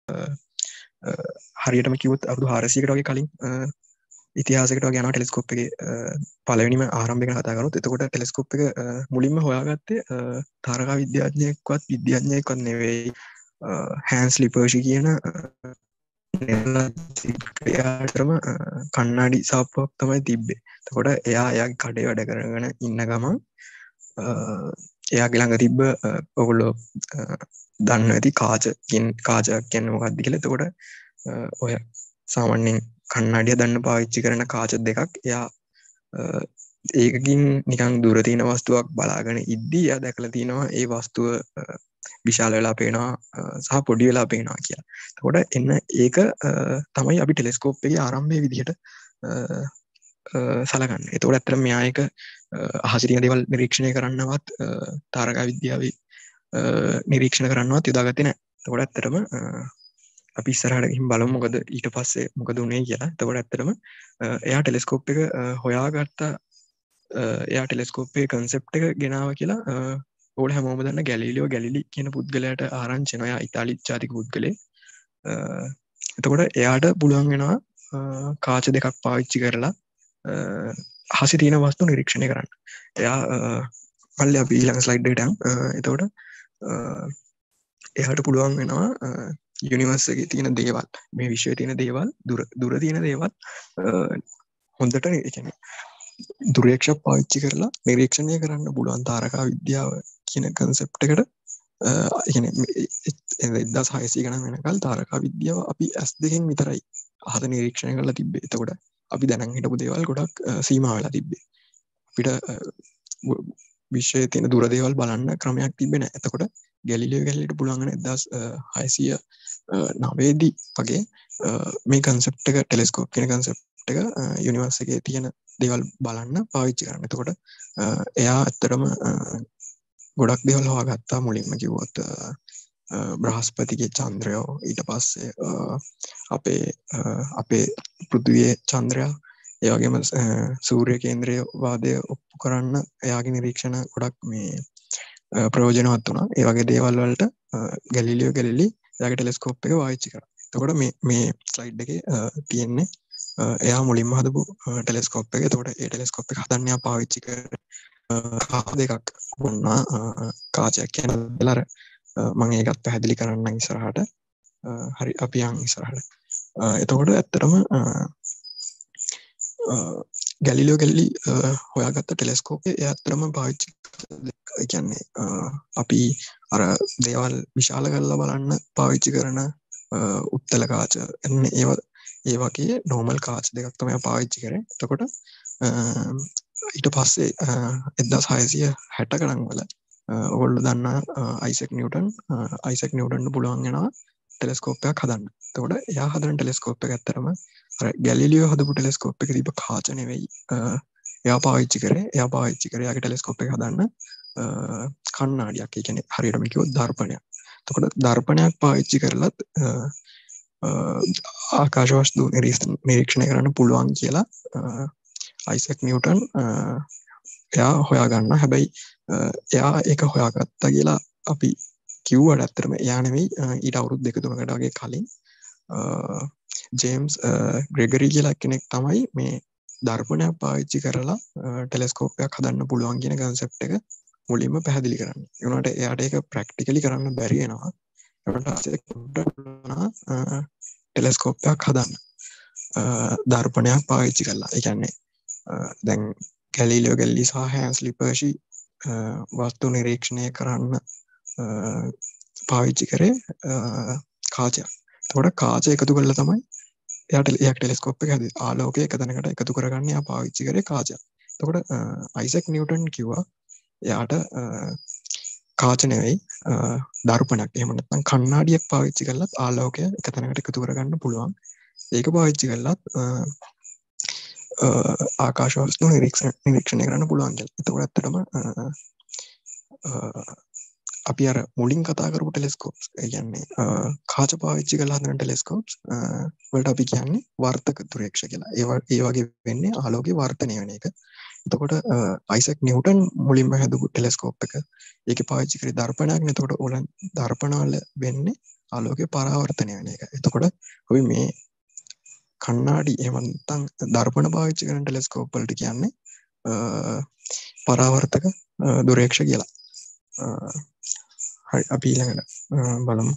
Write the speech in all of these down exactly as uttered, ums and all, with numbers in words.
හරියටම කිව්වොත් අවුරුදු හාරසියයකට වගේ කලින් ඉතිහාසයකට වගේ යනවා ටෙලිස්කෝප් එකේ පළවෙනිම ආරම්භය ගැන කතා කරනොත්. එතකොට ටෙලිස්කෝප් එක මුලින්ම හොයාගත්තේ තාරකා විද්‍යාඥයෙක්වත් විද්‍යාඥයෙක්වත් නෙවෙයි, හෑන්ස් ලිපර්ෂි කියන යාටම කන්නාඩි සාප්පුවක් තමයි තිබ්බේ. එතකොට එයා එයාගේ කඩේ වැඩ කරගෙන ඉන්න ගමන් එයාගේ ළඟ තිබ්බ ඔගොල්ලෝ දන්න ඇති කාචකින් කාචයක් කියන්න මොකක්ද කියලා. එතකොට ඔය සාමාන්‍යයෙන් කන්නාඩිය දන්න පාවිච්චි කරන කාච දෙකක් එයා ඒකකින් නිකන් දුර තියෙන වස්තුවක් බලාගෙන ඉද්දී එයා දැකලා තියෙනවා ඒ වස්තුව විශාල වෙලා පේනවා සහ පොඩි වෙලා පේනවා කියලා. එතකොට එන්න ඒක තමයි අපි ටෙලිස්කෝප් එකේ ආරම්භයේ විදිහට සලකන්නේ. එතකොට ඇත්තටම මෙයා එක අහසේ තියෙන දේවල් නිරීක්ෂණය කරන්නවත් තාරකා විද්‍යාවේ නිරීක්ෂණ කරන්නවත් යොදාගත්තේ නැහැ. එතකොට ඇත්තටම අපි ඉස්සරහට ගිහින් බලමු මොකද ඊට පස්සේ මොකද උනේ කියලා. එතකොට ඇත්තටම එයා ටෙලිස්කෝප් එක හොයාගත්ත එයා ටෙලිස්කෝප් එකේ කන්සෙප්ට් එක ගෙනාවා කියලා ඕගොල්ලෝ හැමෝම දන්න ගැලීලියෝ ගැලිලි කියන පුද්ගලයාට ආරංචි වෙනවා. එයා ඉතාලි ජාතික පුද්ගලෙක්. එතකොට එයාට පුළුවන් වෙනවා කාච දෙකක් පාවිච්චි කරලා අහසේ තියෙන වස්තු නිරීක්ෂණය කරන්න. එයා පල්ලේ අපි ඊළඟ ස්ලයිඩ් එකට යමු. එතකොට එයාට පුළුවන් වෙනවා යුනිවර්ස් එකේ තියෙන දේවල්, මේ විශ්වයේ තියෙන දේවල්, දුර දුර තියෙන දේවල් හොඳට ඒ කියන්නේ දුරේක්ෂක පාවිච්චි කරලා නිරීක්ෂණය කරන්න පුළුවන් තාරකා විද්‍යාව කියන කන්සෙප්ට් එකට ඒ කියන්නේ එක්දාස් හයසිය ගණන් වෙනකල් තාරකා විද්‍යාව අපි ඇස් දෙකෙන් විතරයි අහස නිරීක්ෂණය කරලා තිබ්බේ. එතකොට අපි දැනන් හිටපු දේවල් ගොඩක් සීමා වෙලා තිබ්බේ. අපිට විශ්වයේ තියෙන දුර දේවල් බලන්න ක්‍රමයක් තිබ්බේ නැහැ. එතකොට ගැලිලියෝ ගැලිලියට පුළුවන් වෙන එක්දාස් හයසිය නවයේදී වගේ මේ කන්සෙප්ට් එක ටෙලිස්කෝප් කියන කන්සෙප්ට් එක යුනිවර්ස් එකේ තියෙන දේවල් බලන්න පාවිච්චි කරන්න. එතකොට එයා ඇත්තටම ගොඩක් දේවල් හොයාගත්තා. මුලින්ම කිව්වොත් බ්‍රහස්පතිගේ චන්ද්‍රයෝ, ඊට පස්සේ අපේ අපේ පෘථිවියේ චන්ද්‍රයා, ඒ වගේම සූර්ය කේන්ද්‍රීය වාදය ඔප්පු කරන්න එයාගේ නිරීක්ෂණ ගොඩක් මේ ප්‍රයෝජනවත් වුණා. ඒ වගේ දේවල් වලට ගැලීලියෝ ගැලිලි එයාගේ ටෙලිස්කෝප් එක පාවිච්චි කරා. එතකොට මේ මේ ස්ලයිඩ් එකේ තියෙන්නේ එයා මුලින්ම හදපු ටෙලිස්කෝප් එක. එතකොට ඒ ටෙලිස්කෝප් එක හදන්න එයා පාවිච්චි කරේ කාච දෙකක් වුණා. කාචයක් කියන දෙලර මම ඒකත් පැහැදිලි කරන්නම් ඉස්සරහට. හරි අපි යන් ඉස්සරහට. එතකොට ඇත්තටම ගැලිලියෝ ගැලිලි හොයාගත්ත ටෙලිස්කෝප් එක එයා ඇත්තටම පාවිච්චි ඒ කියන්නේ අපි අර දේවල් විශාල කරලා බලන්න පාවිච්චි කරන උත්තල කාච එන්නේ ඒව ඒ වගේ නෝමල් කාච දෙකක් තමයි පාවිච්චි කරේ. එතකොට ඊට පස්සේ එක්දාස් හයසිය හැට ගණන් වල ඔයගොල්ලෝ දන්න අයිසැක් නිව්ටන් අයිසැක් නිව්ටන්ට පුළුවන් වෙනවා ටෙලිස්කෝප් එකක් හදන්න. එතකොට එයා හදන ටෙලිස්කෝප් එක ඇත්තටම අර ගැලිලියෝ හදපු ටෙලිස්කෝප් එකේ තිබ්බ කාච නෙවෙයි එයා පාවිච්චි කරේ. එයා පාවිච්චි කරේ එයාගේ ටෙලිස්කෝප් එක හදන්න කණ්ණාඩියක්. ඒ කියන්නේ හරියටම කිව්වොත් දර්පණයක්. එතකොට දර්පණයක් පාවිච්චි කරලත් ආකාශ වස්තු නිරීක්ෂණය කරන්න පුළුවන් කියලා අයිසැක් නිව්ටන් එයා හොයාගන්න. හැබැයි එයා ඒක හොයාගත්තා කියලා අපි කිව්වට ඇත්තටම එයා නෙවෙයි. ඊට අවුරුදු දෙක තුනකට වගේ කලින් ජේම්ස් ග්‍රෙගරි කියලා කෙනෙක් තමයි මේ දර්පණයක් පාවිච්චි කරලා ටෙලිස්කෝප් එකක් හදන්න පුළුවන් කියන කන්සෙප්ට් එක මුලින්ම පැහැදිලි කරන්නේ. ඒ වුණාට එයාට ඒක ප්‍රැක්ටිකලි කරන්න බැරි වෙනවා. ටෙලිස්කෝප් එකක් හදන්න දර්පණයක් පාවිච්චි කරලා. ඒ කියන්නේ දැන් ගැලීලියෝ ගැලිලි සහ හෑන්ස් ලිපර්ෂි වස්තු නිරීක්ෂණය කරන්න පාවිච්චි කරේ කාචයක්. එතකොට කාච එකතු කරලා තමයි එයාට එයාගේ ටෙලිස්කෝප් එක හැදුවේ. ආලෝකය එක තැනකට එකතු කරගන්න එයා පාවිච්චි කරේ කාචයක්. එතකොට අයිසැක් නිව්ටන් කිව්වා එයාට කාච නෙවෙයි දර්පණයක් එහෙම නැත්නම් කණ්ණාඩියක් පාවිච්චි කරලත් ආලෝකය එක තැනකට එකතු කරගන්න පුළුවන්. ඒක පාවිච්චි කරලත් ආකාශ වස්තු නිරීක්ෂණය කරන්න පුළුවන් කියලා. එතකොට ඇත්තටම අපි අර මුලින් කතා කරපු ටෙලිස්කෝප්ස් ඒ කියන්නේ කාච පාවිච්චි කරලා හදන ටෙලිස්කෝප්ස් වලට අපි කියන්නේ වර්තක දුරේක්ෂ කියලා. ඒ ඒ වගේ වෙන්නේ ආලෝකයේ වර්තනය වෙන එක. එතකොට අයිසැක් නිව්ටන් මුලින්ම හදපු ටෙලිස්කෝප් එක ඒකේ පාවිච්චි කරේ දර්පණයක් නේ. එතකොට ඕලන් දර්පණ වල වෙන්නේ ආලෝකය පරාවර්තනය වෙන එක. එතකොට අපි මේ කණ්ණාඩි එහෙම නැත්නම් දර්පණ පාවිච්චි කරන ටෙලස්කෝප් වලට කියන්නේ පරාවර්තක දුරේක්ෂ කියලා. හරි අපි ඊළඟට බලමු.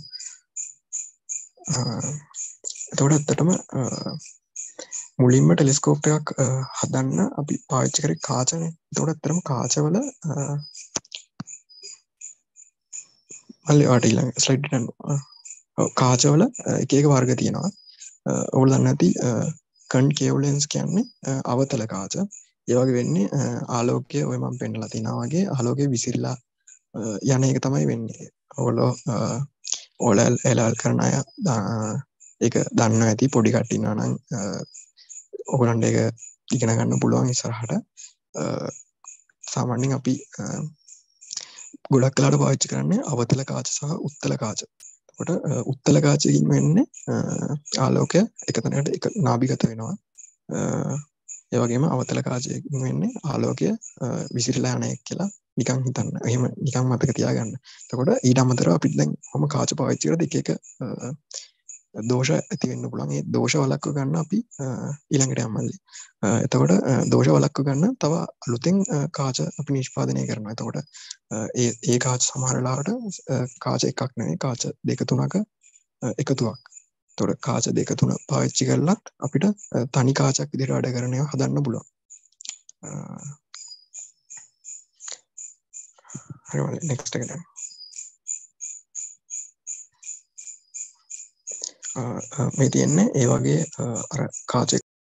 එතකොට ඇත්තටම මුලින්ම ටෙලිස්කෝප් එකක් හදන්න අපි පාවිච්චි කරේ කාචනේ. එතකොට ඇත්තටම කාචවල මල්ලි වාට ඊළඟ ස්ලයිඩ් එකට යන්න. ඔව් කාචවල එක එක වර්ග තියෙනවා. ඔයගොල්ලෝ දන්නේ නැති කන්කේව් ලෙන්ස් කියන්නේ අවතල කාච. ඒ වගේ වෙන්නේ ආලෝකය ඔය මම පෙන්නලා තිනා වගේ ආලෝකය විසිරලා යන එක තමයි වෙන්නේ. ඔයගොල්ලෝ ඕලල් එලල් කරන අය ඒක දන්නවා ඇති පොඩි කට්ටිය ඉන්නවා නම් ඔයගොල්ලන්ට ඒක ඉගෙන ගන්න පුළුවන් ඉස්සරහට. සාමාන්‍යයෙන් අපි ගොඩක් කලාට පාවිච්චි කරන්නේ අවතල කාච සහ උත්තල කාච. එතකොට උත්තල කාචකින් වෙන්නේ ආලෝකය එක තැනකට එක නාභිගත වෙනවා. ඒ වගේම අවතල කාචකින් වෙන්නේ ආලෝකය විසිරලා යන එක කියලා නිකන් හිතන්න. එහෙම නිකන් මතක තියාගන්න. එතකොට ඊට අමතරව අපිට දැන් කොහොම කාච පාවිච්චි කරද්දී එක එක දෝෂ ඇති වෙන්න පුළුවන්. ඒ දෝෂ වළක්ව ගන්න අපි ඊළඟට යමල්ලි. එතකොට දෝෂ වළක්ව ගන්න තව අලුතෙන් කාච අපි නිෂ්පාදනය කරනවා. එතකොට ඒ ඒ කාච සමහර වෙලාවට කාච එකක් නෙවෙයි කාච දෙක තුනක එකතුවක්. එතකොට කාච දෙක තුන පාවිච්චි කරලත් අපිට තනි කාචක් විදිහට වැඩ කරන ඒවා හදන්න පුළුවන්. හරි මල්ලි නෙක්ස්ට් එකට යන්න. මේ තියෙන්නේ ඒ වගේ අර කාච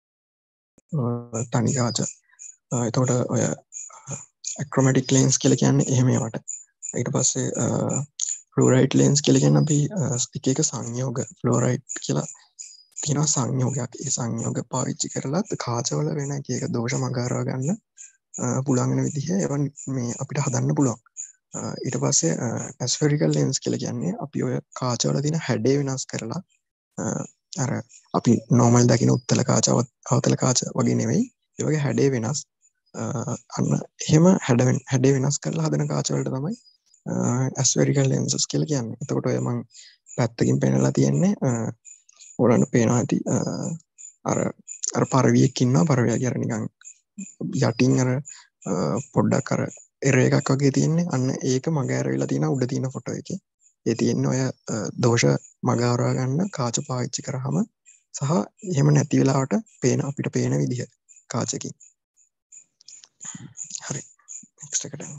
තනි කාච. එතකොට ඔය ඇක්‍රොමැටික් ලෙන්ස් කියලා කියන්නේ එහෙම ඒවට. ඊට පස්සේ ෆ්ලෝරයිඩ් ලෙන්ස් කියලා කියන්නේ අපි එක එක සංයෝග ෆ්ලෝරයිඩ් කියලා තියෙනවා සංයෝගයක්. ඒ සංයෝග පාවිච්චි කරලත් කාචවල වෙන එක එක දෝෂ මගහරවා ගන්න පුළුවන් වෙන විදිහ ඒවා මේ අපිට හදන්න පුළුවන්. ඊට පස්සේ ඇස්ෆෙරිකල් ලෙන්ස් කියලා කියන්නේ අපි ඔය කාචවල තියෙන හැඩය වෙනස් කරලා අර අපි නෝමල් දකින උත්තල කාච අවතල කාච වගේ නෙවෙයි. ඒ වගේ හැඩේ වෙනස් අන්න එහෙම හැඩ හැඩේ වෙනස් කරලා හදන කාච වලට තමයි ඇස්ෆෙරිකල් ලෙන්සස් කියලා කියන්නේ. එතකොට ඔය මම පැත්තකින් පෙන්නලා තියෙන්නේ ඔයාලට පේනවා ඇති අර අර පරවියෙක් ඉන්නවා. පරවියගේ අර නිකන් යටින් අර පොඩ්ඩක් අර එර එකක් වගේ තියෙන්නේ. අන්න ඒක මග ඇරවිලා තියෙනවා උඩ තියෙන ෆොටෝ එකේ. ඒ තියෙන්නේ ඔය දෝෂ මග හරවා ගන්න කාච පාවිච්චි කරාම සහ එහෙම නැති වෙලාවට පේන අපිට පේන විදිහ කාචකින්. හරි නෙක්ස්ට් එකට යමු.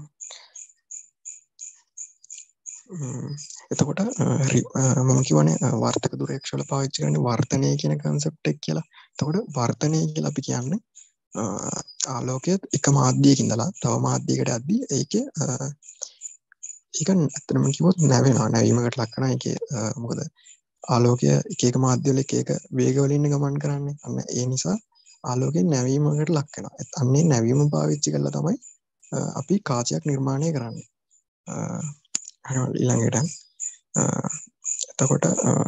එතකොට මම කියවනේ වර්තක දුරේක්ෂ වල පාවිච්චි කරන්නේ වර්තනය කියන concept එක කියලා. එතකොට වර්තනය කියලා අපි කියන්නේ ආලෝකය එක මාධ්‍යයක ඉඳලා තව මාධ්‍යයකට යද්දී ඒකේ ඒක ඇත්තටම කිව්වොත් නැවෙනවා. නැවීමකට ලක් කරනවා. ඒකේ මොකද ආලෝකය එක එක මාධ්‍ය වල එක එක වේග වලින් ගමන් කරන්නේ. අන්න ඒ නිසා ආලෝකයෙන් නැවීමකට ලක් වෙනවා. අන්නේ නැවීම පාවිච්චි කරලා තමයි අපි කාචයක් නිර්මාණය කරන්නේ. හරි ඊළඟට එතකොට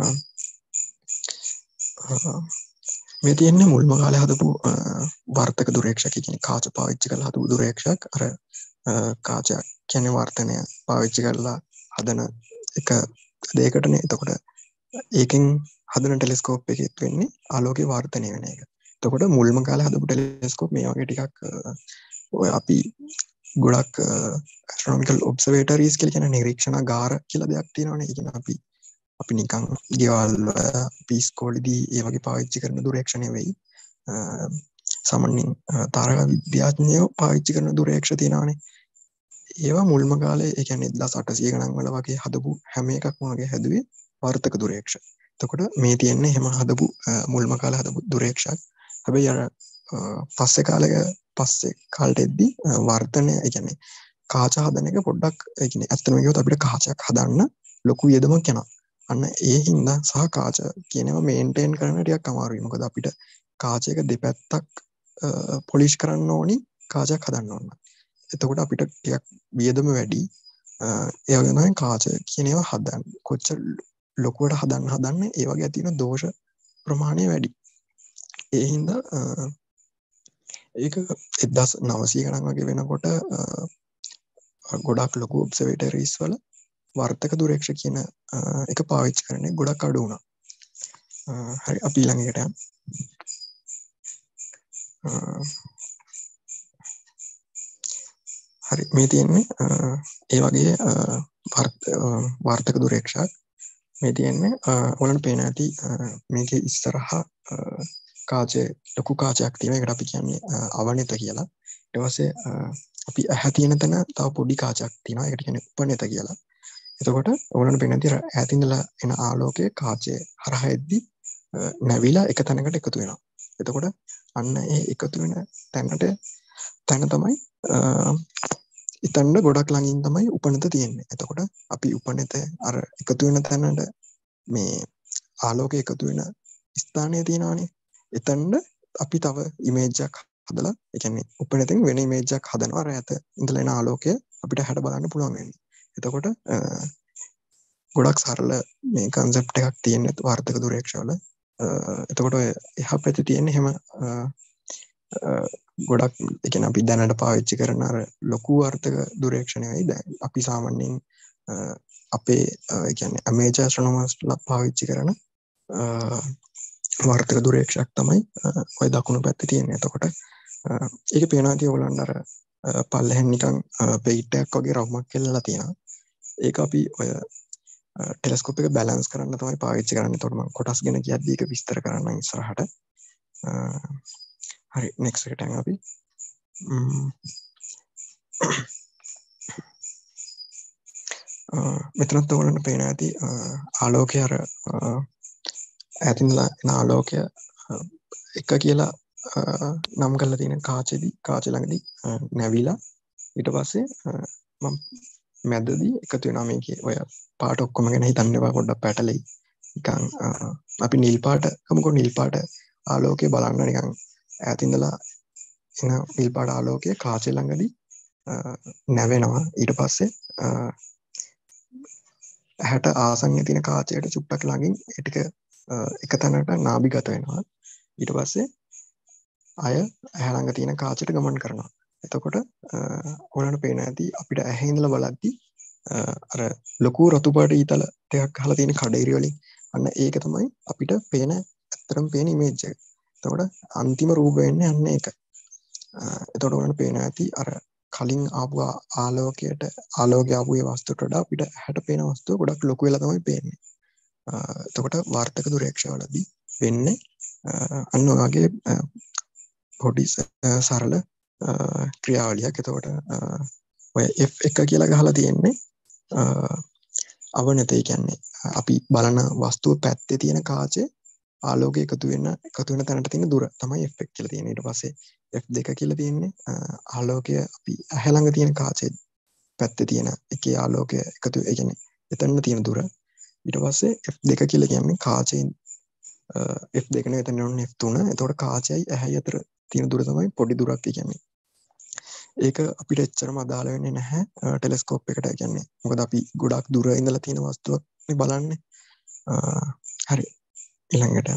මේ තියෙන්නේ මුල්ම කාලේ හදපු වර්තක දුරේක්ෂක කියන්නේ කාච පාවිච්චි කරලා හදපු දුරේක්ෂක. අර කාචයක් කියන්නේ වර්තනය පාවිච්චි කරලා හදන එක දෙයකටනේ. එතකොට ඒකෙන් හදන ටෙලිස්කෝප් එකෙත් වෙන්නේ ආලෝකයේ වර්තනය වෙන එක. එතකොට මුල්ම කාලේ හදපු ටෙලිස්කෝප් මේ වගේ ටිකක් ඔය අපි ගොඩක් ඇස්ට්‍රොනොමිකල් ඔබ්සර්වේටරීස් කියලා කියන නිරීක්ෂණාගාර කියලා දෙයක් තියෙනවානේ. ඒ කියන්නේ අපි අපි නිකන් ගෙවල් අපි ඉස්කෝලේදී ඒ වගේ පාවිච්චි කරන දුරේක්ෂණ නෙවෙයි. සාමාන්‍යයෙන් තාරකා විද්‍යාඥයෝ පාවිච්චි කරන දුරේක්ෂ තියෙනවානේ. ඒවා මුල්ම කාලේ ඒ කියන්නේ එක්දාස් අටසිය ගණන් වල වගේ හදපු හැම එකක්ම වගේ හැදුවේ වර්තක දුරේක්ෂ. එතකොට මේ තියෙන්නේ එහෙම හදපු මුල්ම කාලේ හදපු දුරේක්ෂක්. හැබැයි අර පස්සේ කාලෙක පස්සේ කාලට එද්දී වර්තනය ඒ කියන්නේ කාච හදන එක පොඩ්ඩක් ඒ කියන්නේ ඇත්තම කිව්වොත් අපිට කාචයක් හදන්න ලොකු වියදමක් යනවා. අන්න ඒ හින්දා සහ කාච කියනවා මේන්ටේන් කරන්න ටිකක් අමාරුයි. මොකද අපිට කාචයක දෙපැත්තක් පොලිෂ් කරන්න ඕනි කාචයක් හදන්න ඕන. එතකොට අපිට ටිකක් වියදම වැඩි. ඒ වගේ තමයි කාච කියන ඒවා හදන්න. කොච්චර ලොකුවට හදන්න හදන්නේ ඒ වගේ තියෙන දෝෂ ප්‍රමාණය වැඩි. ඒ හින්දා ඒක එක්දාස් නවසිය ගණන් වගේ වෙනකොට ගොඩක් ලොකු ඔබ්සර්වේටරීස් වල වර්තක දුරේක්ෂ කියන එක පාවිච්චි කරන්නේ ගොඩක් අඩු වුණා. හරි අපි ඊළඟට යමු. හරි මේ තියෙන්නේ ඒ වගේ වාර්තක දුරේක්ෂයක් මේ තියෙන්නේ ඔයාලට පේන ඇති මේකේ ඉස්සරහා කාචය ලොකු කාචයක් තියෙන එකට අපි කියන්නේ අවනිත කියලා. ඊට පස්සේ අපි ඇහැ තියෙන තැන තව පොඩි කාචයක් තියෙනවා ඒකට කියන්නේ උපනිත කියලා. එතකොට ඔයාලට පේන ඇති ඈත ඉඳලා එන ආලෝකය කාචය හරහා එද්දි නැවිලා එක තැනකට එකතු වෙනවා. එතකොට අන්න ඒ එකතු වෙන තැනට තැන තමයි ඉතන්න ගොඩක් ළඟින් තමයි උපනිත තියෙන්නේ. එතකොට අපි උපනිත අර එකතු වෙන තැනට මේ ආලෝකය එකතු වෙන ස්ථානය තියෙනවානේ. එතනට අපි තව ඉමේජ් එකක් හදලා ඒ කියන්නේ උපනිතෙන් වෙන ඉමේජ් එකක් හදනවා. අර ඈත ඉඳලා එන ආලෝකය අපිට හැඩ බලන්න පුළුවන් වෙන්නේ. එතකොට ගොඩක් සරල මේ කන්සෙප්ට් එකක් තියෙන වාර්තක දුරේක්ෂවල. එතකොට එහා පැත්තේ තියෙන හැම ගොඩක් ඒ කියන්නේ අපි දැනට පාවිච්චි කරන අර ලොකු වාර්තක දුරේක්ෂණ නෙවෙයි. දැන් අපි සාමාන්‍යයෙන් අපේ ඒ කියන්නේ ඇමේචර් ඇස්ට්‍රොනොමර්ස්ලා පාවිච්චි කරන වාර්තක දුරේක්ෂයක් තමයි ඔය දකුණු පැත්තේ තියෙන්නේ. එතකොට ඒක පේනවා ඇති ඔයගොල්ලන්ට අර පල්ලෙහෙන් නිකන් පෙයිට් එකක් වගේ රවුමක් කෙල්ලලා තියෙනවා. ඒක අපි ඔය ටෙලස්කෝප් එක බැලන්ස් කරන්න තමයි පාවිච්චි කරන්නේ. එතකොට මම කොටස් ගැන කියද්දි ඒක විස්තර කරන්නම් ඉස්සරහට. හරි නෙක්ස්ට් එකට යමු අපි. මෙතනත් ඔයගොල්ලන්ට පේන ඇති ආලෝකය අර ඈතින්දලා එන ආලෝකය එක කියලා නම් කරලා තියෙන කාචෙදි කාච ළඟදී නැවිලා ඊට පස්සේ මම මැදදී එකතු වෙනවා. මේකේ ඔය පාට ඔක්කොම ගැන හිතන්න එපා පොඩ්ඩක් පැටලෙයි. නිකන් අපි නිල් පාට කමුකෝ නිල් පාට ආලෝකය බලන්න නිකන් ඈතින්දලා එන නිල් පාට ආලෝකය කාච ළඟදී නැවෙනවා. ඊට පස්සේ ඇහැට ආසන්නයේ තියෙන කාචයට චුට්ටක් ළඟින් ඒ ටික එක තැනකට නාභිගත වෙනවා. ඊට පස්සේ අය ඇහැ ළඟ තියෙන කාචයට ගමන් කරනවා. එතකොට ඔයාලට පේන ඇති අපිට ඇහැ ඉඳලා බලද්දි අර ලොකු රතු පාට ඊතල ටිකක් අහලා තියෙන කඩේරි වලින් අන්න ඒක තමයි අපිට පේන ඇත්තටම පේන ඉමේජ් එක. එතකොට අන්තිම රූප වෙන්නේ අන්න ඒක. එතකොට ඔයාලට පේන ඇති අර කලින් ආපු ආලෝකයට ආලෝකය ආපු ඒ වස්තුවට වඩා අපිට ඇහැට පේන වස්තුව ගොඩක් ලොකු වෙලා තමයි පේන්නේ. එතකොට වාර්තක දුරේක්ෂවලදී වෙන්නේ අන්න ඔයගේ පොඩි සරල ක්‍රියාවලියක්. එතකොට ඔය F එක කියලා ගහලා තියෙන්නේ අවනත. ඒ කියන්නේ අපි බලන වස්තුව පැත්තේ තියෙන කාචේ ආලෝකය එකතු වෙන එකතු වෙන තැනට තියෙන දුර තමයි F එක කියලා තියෙන්නේ. ඊට පස්සේ F දෙක කියලා තියෙන්නේ ආලෝකය අපි ඇහැ ළඟ තියෙන කාචේ පැත්තේ තියෙන එකේ ආලෝකය එකතු ඒ කියන්නේ එතන තියෙන දුර. ඊට පස්සේ F දෙක කියලා කියන්නේ කාචයෙන් F දෙක නේ එතන යන්නේ F තුන. එතකොට කාචයයි ඇහැයි අතර තියෙන දුර තමයි පොඩි දුරක් කියන්නේ. ඒක අපිට එච්චරම අදාළ වෙන්නේ නැහැ ටෙලස්කෝප් එකට. කියන්නේ මොකද අපි ගොඩක් දුර ඉඳලා තියෙන වස්තුවක් මේ බලන්නේ. හරි ඊළඟට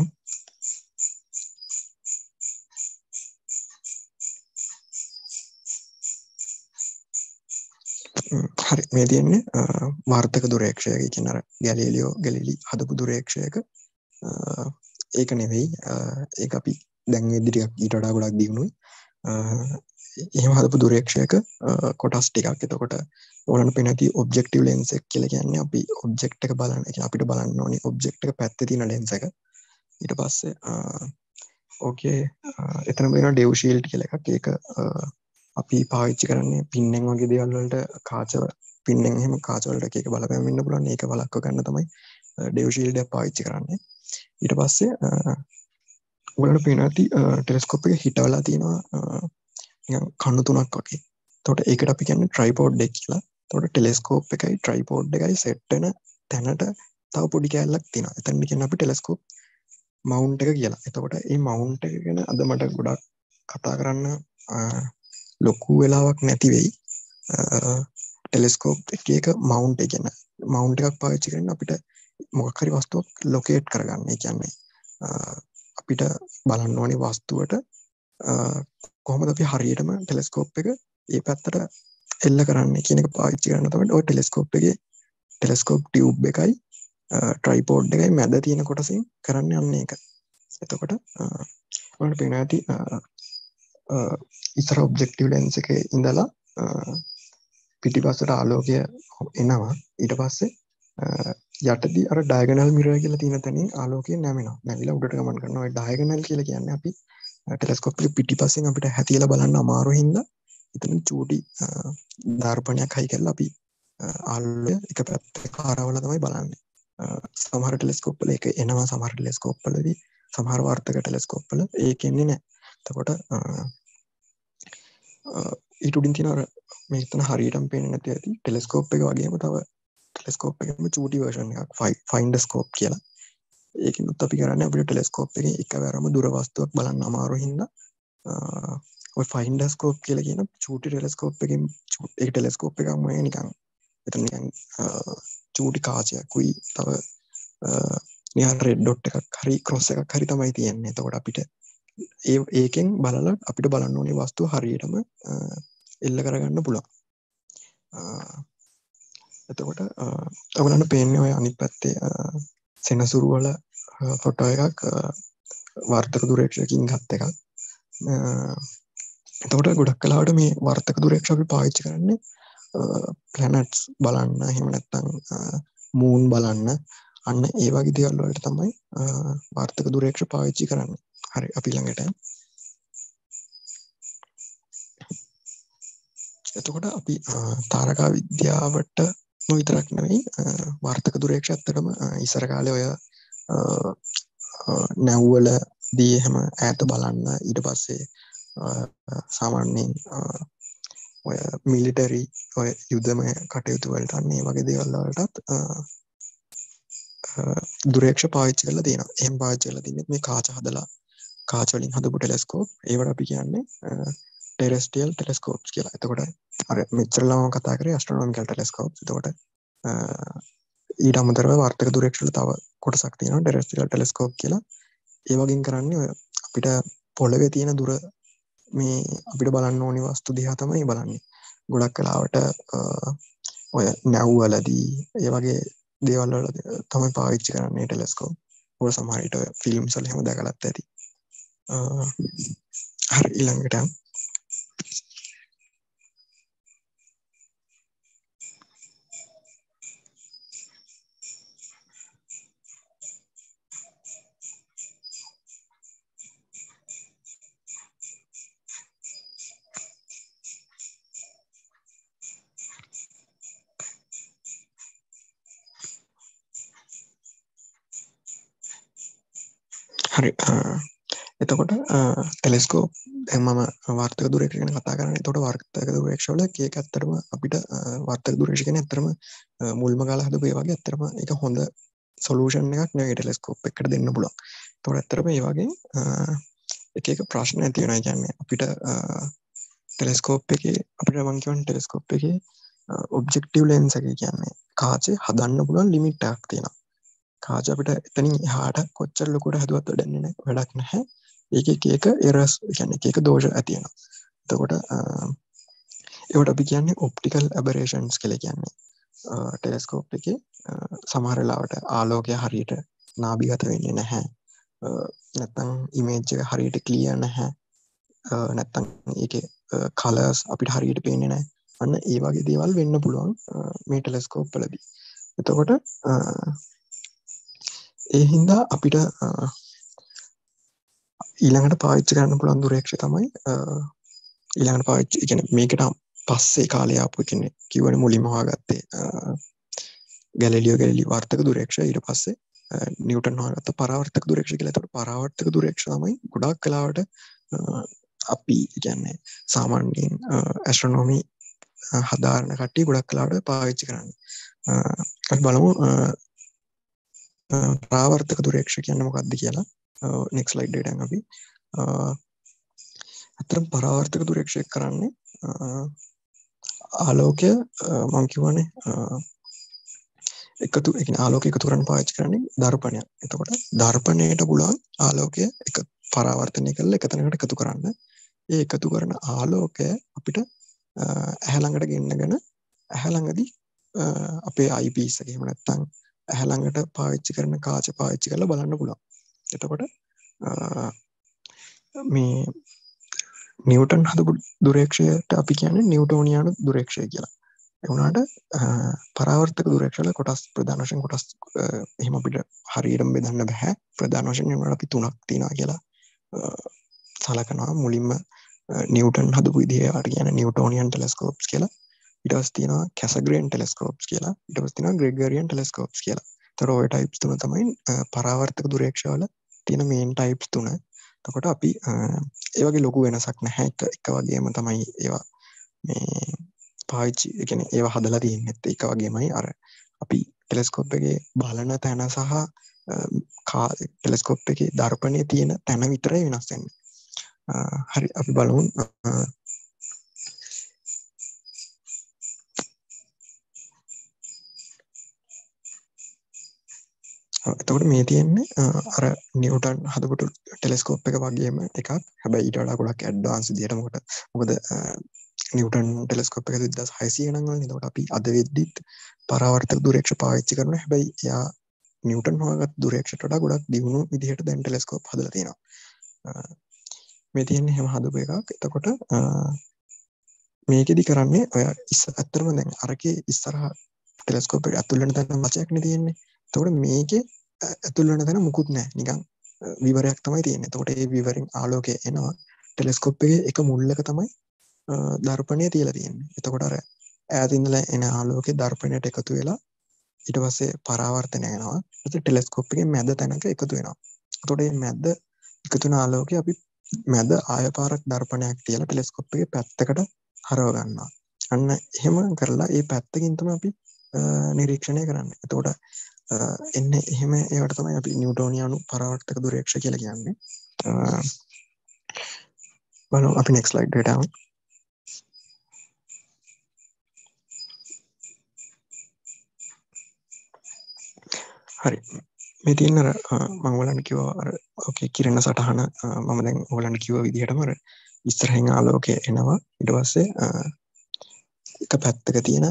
හරි මේ තියෙන්නේ වාර්තක දුරේක්ෂය. කියන්නේ අර ගැලීලියෝ ගැලීලි හදපු දුරේක්ෂයක ඒක නෙවෙයි. ඒක අපි දැන් වෙද්දි ටිකක් ඊට වඩා ගොඩක් දියුණුයි. එහෙම හදපු දුරේක්ෂයක කොටස් ටිකක්. එතකොට ඕනට පේන ඇති ඔබ්ජෙක්ටිව් ලෙන්ස් එක කියලා කියන්නේ අපි ඔබ්ජෙක්ට් එක බලන එක අපිට බලන්න ඕනේ ඔබ්ජෙක්ට් එක පැත්තේ තියෙන ලෙන්ස් එක. ඊට පස්සේ ඕකේ එතන වෙන ඩෙව් ෂීල්ඩ් කියලා එකක්. ඒක අපි පාවිච්චි කරන්නේ පින්නෙන් වගේ දේවල් වලට කාච පින්නෙන් එහෙම කාච වලට එක බලපෑම් වෙන්න පුළුවන්. ඒක වළක්ව ගන්න තමයි ඩෙව් ෂීල්ඩ් එක පාවිච්චි කරන්නේ. ඊට පස්සේ ඔයාලට පේන ඇති ටෙලස්කෝප් එක හිටවලා තියෙනවා නිකන් කණු තුනක් වගේ. එතකොට ඒකට අපි කියන්නේ ට්‍රයිපෝඩ් එක කියලා. එතකොට ටෙලස්කෝප් එකයි ට්‍රයිපෝඩ් එකයි සෙට් වෙන තැනට තව පොඩි කෑල්ලක් තියෙනවා. එතන කියන්නේ අපි ටෙලස්කෝප් මවුන්ට් එක කියලා. එතකොට මේ මවුන්ට් එක ගැන අද මට ගොඩක් කතා කරන්න ලොකු වෙලාවක් නැති වෙයි. ටෙලස්කෝප් එකේ එක මවුන්ට් එක කියන මවුන්ට් එකක් පාවිච්චි කරගෙන අපිට මොකක් හරි වස්තුවක් ලොකේට් කරගන්න. ඒ කියන්නේ අපිට බලන්න ඕනේ වස්තුවට කොහොමද අපි හරියටම ටෙලස්කෝප් එක ඒ පැත්තට එල්ල කරන්නේ කියන එක පාවිච්චි කරන තමයි ඔය ටෙලස්කෝප් එකේ ටෙලස්කෝප් ටියුබ් එකයි ට්‍රයිපෝඩ් එකයි මැද තියෙන කොටසින් කරන්න යන්න එක. එතකොට ඔයාලට පේනවා ඇති ඉස්සර ඔබ්ජෙක්ටිව් ලෙන්ස් එකේ ඉඳලා පිටිපස්සට ආලෝකය එනවා. ඊට පස්සේ යටදී අර ඩයගනල් මිරර් කියලා තියෙන තැනින් ආලෝකය නැමෙනවා. නැවිලා උඩට ගමන් කරනවා. ඒ ඩයගනල් කියලා කියන්නේ අපි ටෙලස්කෝප් එකේ පිටිපස්සෙන් අපිට හැතියලා බලන්න අමාරු හින්දා එතන චූටි දර්පණයක් හයි කරලා අපි ආලෝකය එක පැත්තක හරවලා තමයි බලන්නේ. සමහර ටෙලස්කෝප් වල ඒක එනවා. සමහර ටෙලස්කෝප් වලදී සමහර වාර්තක ටෙලස්කෝප් වල ඒක එන්නේ නැහැ. එතකොට ඊට උඩින් තියෙන අර මේක තන හරියටම පේන්නේ නැති ඇති ටෙලස්කෝප් එක වගේම තව ටෙලස්කෝප් එකේම චූටි වර්ෂන් එකක් ෆයින්ඩර් ස්කෝප් කියලා. ඒකිනුත් අපි කරන්නේ අපිට ටෙලස්කෝප් එකේ එකවරම දුර වස්තුවක් බලන්න අමාරු හින්දා ඔය ෆයින්ඩර් ස්කෝප් කියලා කියන චූටි ටෙලස්කෝප් එකකින් ඒක ටෙලස්කෝප් එකක්ම නෙවෙයි නිකන් එතන නිකන් චූටි කාචයක්ුයි තව නිකන් රෙඩ් ඩොට් එකක් හරි ක්‍රොස් එකක් හරි තමයි තියෙන්නේ. එතකොට අපිට ඒ ඒකෙන් බලලා අපිට බලන්න ඕනේ වස්තුව හරියටම එල්ල කරගන්න පුළුවන්. එතකොට ඔයගලන්ට පේන්නේ ඔය අනිත් පැත්තේ සෙනසුරු වල ෆොටෝ එකක් වර්තක දුරේක්ෂණයකින් ගත් එකක්. එතකොට ගොඩක් කලාවට මේ වර්තක දුරේක්ෂණ අපි පාවිච්චි කරන්නේ ප්ලැනට්ස් බලන්න, එහෙම නැත්නම් මූන් බලන්න, අන්න ඒ වගේ දේවල් වලට තමයි වර්තක දුරේක්ෂණ පාවිච්චි කරන්නේ. හරි, අපි ළඟට එතකොට අපි තාරකා විද්‍යාවට විතරක් නෙවෙයි වාර්තක දුරේක්ෂණ ඇත්තටම ඉස්සර කාලේ ඔය නැව්වලදී එහෙම ඈත බලන්න, ඊට පස්සේ සාමාන්‍යයෙන් ඔය මිලිටරි ඔය යුදමය කටයුතු වලට අන්න ඒ වගේ දේවල් වලටත් දුරේක්ෂණ පාවිච්චි කරලා තියෙනවා. එහෙම පාවිච්චි කරලා තින්නේ මේ කාච හදලා කාච වලින් හදපු ටෙලස්කෝප්. ඒවට අපි කියන්නේ ටෙරස්ට්‍රියල් ටෙලස්කෝප්ස් කියලා. එතකොට අර මෙච්චර ලාම කතා කරේ ඇස්ට්‍රොනොමිකල් ටෙලස්කෝප්ස්. එතකොට ඊට අමතරව වාර්තක දුරේක්ෂණ තව කොටසක් තියෙනවා ටෙරස්ට්‍රියල් ටෙලස්කෝප් කියලා. ඒ වගේම කරන්නේ ඔය අපිට පොළවේ තියෙන දුර මේ අපිට බලන්න ඕනේ වස්තු දිහා තමයි බලන්නේ. ගොඩක් කලාවට ඔය නැව්වලදී ඒ වගේ දේවල් වල තමයි පාවිච්චි කරන්නේ ටෙලස්කෝප්. ඔය සමහර විට ඔය ෆිල්ම්ස් වල එහෙම දැකලත් ඇති. හරි, ඊළඟට හරි එතකොට ටෙලස්කෝප් දැන් මම වාර්තක දුරේක්ෂණ ගැන කතා කරන්නේ. එතකොට වාර්තක දුරේක්ෂණ වල කේක ඇත්තටම අපිට වාර්තක දුරේක්ෂණ කියන්නේ ඇත්තටම මුල්ම කාලා හදපු ඒ වගේ ඇත්තටම ඒක හොඳ සොලියුෂන් එකක් නෙවෙයි ටෙලස්කෝප් එකකට දෙන්න පුළුවන්. එතකොට ඇත්තටම මේ වගේ එක එක ප්‍රශ්න ඇති වෙනවා. කියන්නේ අපිට ටෙලස්කෝප් එකේ අපිට මම කියන්නේ ටෙලස්කෝප් එකේ ඔබ්ජෙක්ටිව් ලෙන්ස් එක කියන්නේ කාචේ හදන්න පුළුවන් ලිමිට් එකක් තියෙනවා. කාච අපිට එතනින් එහාට කොච්චර ලොකුට හැදුවත් වැඩන්නේ නැහැ, වැඩක් නැහැ. ඒකේ එක එක එරර්ස් කියන්නේ එක එක දෝෂ ඇති වෙනවා. එතකොට ඒවට අපි කියන්නේ ඔප්ටිකල් ඇබරේෂන්ස් කියලා කියන්නේ. ටෙලස්කෝප් එකේ සමහර වෙලාවට ආලෝකය හරියට නාභිගත වෙන්නේ නැහැ. නැත්නම් ඉමේජ් එක හරියට ක්ලියර් නැහැ. නැත්නම් ඒකේ කලර්ස් අපිට හරියට පේන්නේ නැහැ. අන්න ඒ වගේ දේවල් වෙන්න පුළුවන් මේ ටෙලස්කෝප් වලදී. එතකොට ඒ හින්දා අපිට ඊළඟට පාවිච්චි කරන්න පුළුවන් දුරේක්ෂය තමයි ඊළඟට පාවිච්චි කියන්නේ මේකට පස්සේ කාලේ ආපු කියන්නේ කිව්වනේ මුලින්ම හොයාගත්තේ ගැලීලියෝ ගැලීලි වාර්තක දුරේක්ෂය. ඊට පස්සේ නිව්ටන් හොයාගත්ත පරාවර්තක දුරේක්ෂය කියලා. ඒකට පරාවර්තක දුරේක්ෂය තමයි ගොඩාක් කලාවට අපි කියන්නේ සාමාන්‍යයෙන් ඇස්ට්‍රොනොමි හදාරන කට්ටිය ගොඩක් කලාවට පාවිච්චි කරන්නේ. අපි බලමු පරාවර්තක දුරේක්ෂය කියන්නේ මොකක්ද කියලා. next slide එකට යන්න අපි. අතරම පරාවර්තක දුරේක්ෂය කරන්නේ ආලෝකය මම කියවනේ එකතු ඒ කියන්නේ ආලෝකය එකතු කරන්න පාවිච්චි කරන්නේ දර්පණයක්. එතකොට දර්පණයට පුළුවන් ආලෝකය එක පරාවර්තනය කරලා එක තැනකට එකතු කරන්න. ඒ එකතු කරන ආලෝකය අපිට ඇහැ ළඟට ගෙන්නගෙන ඇහැ ළඟදී අපේ අයිපීස් එක එහෙම නැත්නම් ඇහැ ළඟට පාවිච්චි කරන කාච පාවිච්චි කරලා බලන්න පුළුවන්. එතකොට මේ නිව්ටන් හදපු දුරේක්ෂයට අපි කියන්නේ නිව්ටෝනියානු දුරේක්ෂය කියලා. ඒ වුණාට පරාවර්තක දුරේක්ෂවල කොටස් ප්‍රධාන වශයෙන් කොටස් එහෙම අපිට හරියටම බෙදන්න බෑ. ප්‍රධාන වශයෙන් ඒවට අපි තුනක් තියෙනවා කියලා සලකනවා. මුලින්ම නිව්ටන් හදපු විදිහේ අර කියන්නේ නිව්ටෝනියන් ටෙලස්කෝප්ස් කියලා. ඊට පස්සේ තියෙනවා කැසග්‍රේන් ටෙලස්කෝප්ස් කියලා. ඊට පස්සේ තියෙනවා ග්‍රෙගරියන් ටෙලස්කෝප්ස් කියලා. ඒතර ඔය ටයිප්ස් තුන තමයි පරාවර්තක දුරේක්ෂවල තියෙන මේන් ටයිප්ස් තුන. එතකොට අපි ඒ වගේ ලොකු වෙනසක් නැහැ. එක එක වගේම තමයි ඒවා මේ පාවිච්චි ඒ කියන්නේ ඒවා හදලා තියෙන්නේ එක වගේමයි. අර අපි ටෙලස්කෝප් එකේ බලන තැන සහ ටෙලස්කෝප් එකේ දර්පණයේ තියෙන තැන විතරයි වෙනස් වෙන්නේ. හරි අපි බලමු එතකොට මේ තියෙන්නේ අර නිව්ටන් හදපු ටෙලස්කෝප් එක වගේම එකක්. හැබැයි ඊට වඩා ගොඩක් ඇඩ්වාන්ස් විදියට මොකද මොකද නිව්ටන් ටෙලස්කෝප් එක දෙදාස් හයසීය ගණන් වල. එතකොට අපි අද වෙද්දිත් පරාවර්තක දුරේක්ෂ පාවිච්චි කරනවා. හැබැයි එයා නිව්ටන් හොයාගත් දුරේක්ෂයට වඩා ගොඩක් දියුණු විදිහට දැන් ටෙලස්කෝප් හදලා තියෙනවා. මේ තියෙන්නේ හැම හදපු එකක්. එතකොට මේකෙදි කරන්නේ ඔය ඉස්ස ඇත්තටම දැන් අරකේ ඉස්සරහ ටෙලස්කෝප් එක ඇතුල් වෙන තැන මචයක් නේ තියෙන්නේ. එතකොට මේකේ ඇතුල් වෙන තැන මුකුත් නැහැ. නිකන් විවරයක් තමයි තියෙන්නේ. එතකොට ඒ විවරෙන් ආලෝකය එනවා. ටෙලස්කෝප් එකේ එක මුල්ලක තමයි දර්පණය තියලා තියෙන්නේ. එතකොට අර ඈත ඉඳලා එන ආලෝකේ දර්පණයට එකතු වෙලා ඊට පස්සේ පරාවර්තනය වෙනවා. ඊට ටෙලස්කෝප් එකේ මැද තැනක එකතු වෙනවා. එතකොට මේ මැද එකතු වෙන ආලෝකය අපි මැද ආයපාරක් දර්පණයක් තියලා ටෙලස්කෝප් එකේ පැත්තකට හරව ගන්නවා. අන්න එහෙම කරලා ඒ පැත්තකින් තමයි අපි නිරීක්ෂණය කරන්නේ. එතකොට එන්නේ එහෙම ඒවට තමයි අපි නිව්ටෝනියානු පරාවර්තක දුරේක්ෂ කියලා කියන්නේ. බලමු අපි next slide එකට යමු. හරි මේ තියෙන අර මම ඔයාලන්ට කිව්වා අර ඕකේ කිරණ සටහන මම දැන් ඔයාලන්ට කිව්ව විදිහටම අර ඉස්සරහින් ආලෝකය එනවා. ඊට පස්සේ එක පැත්තක තියෙන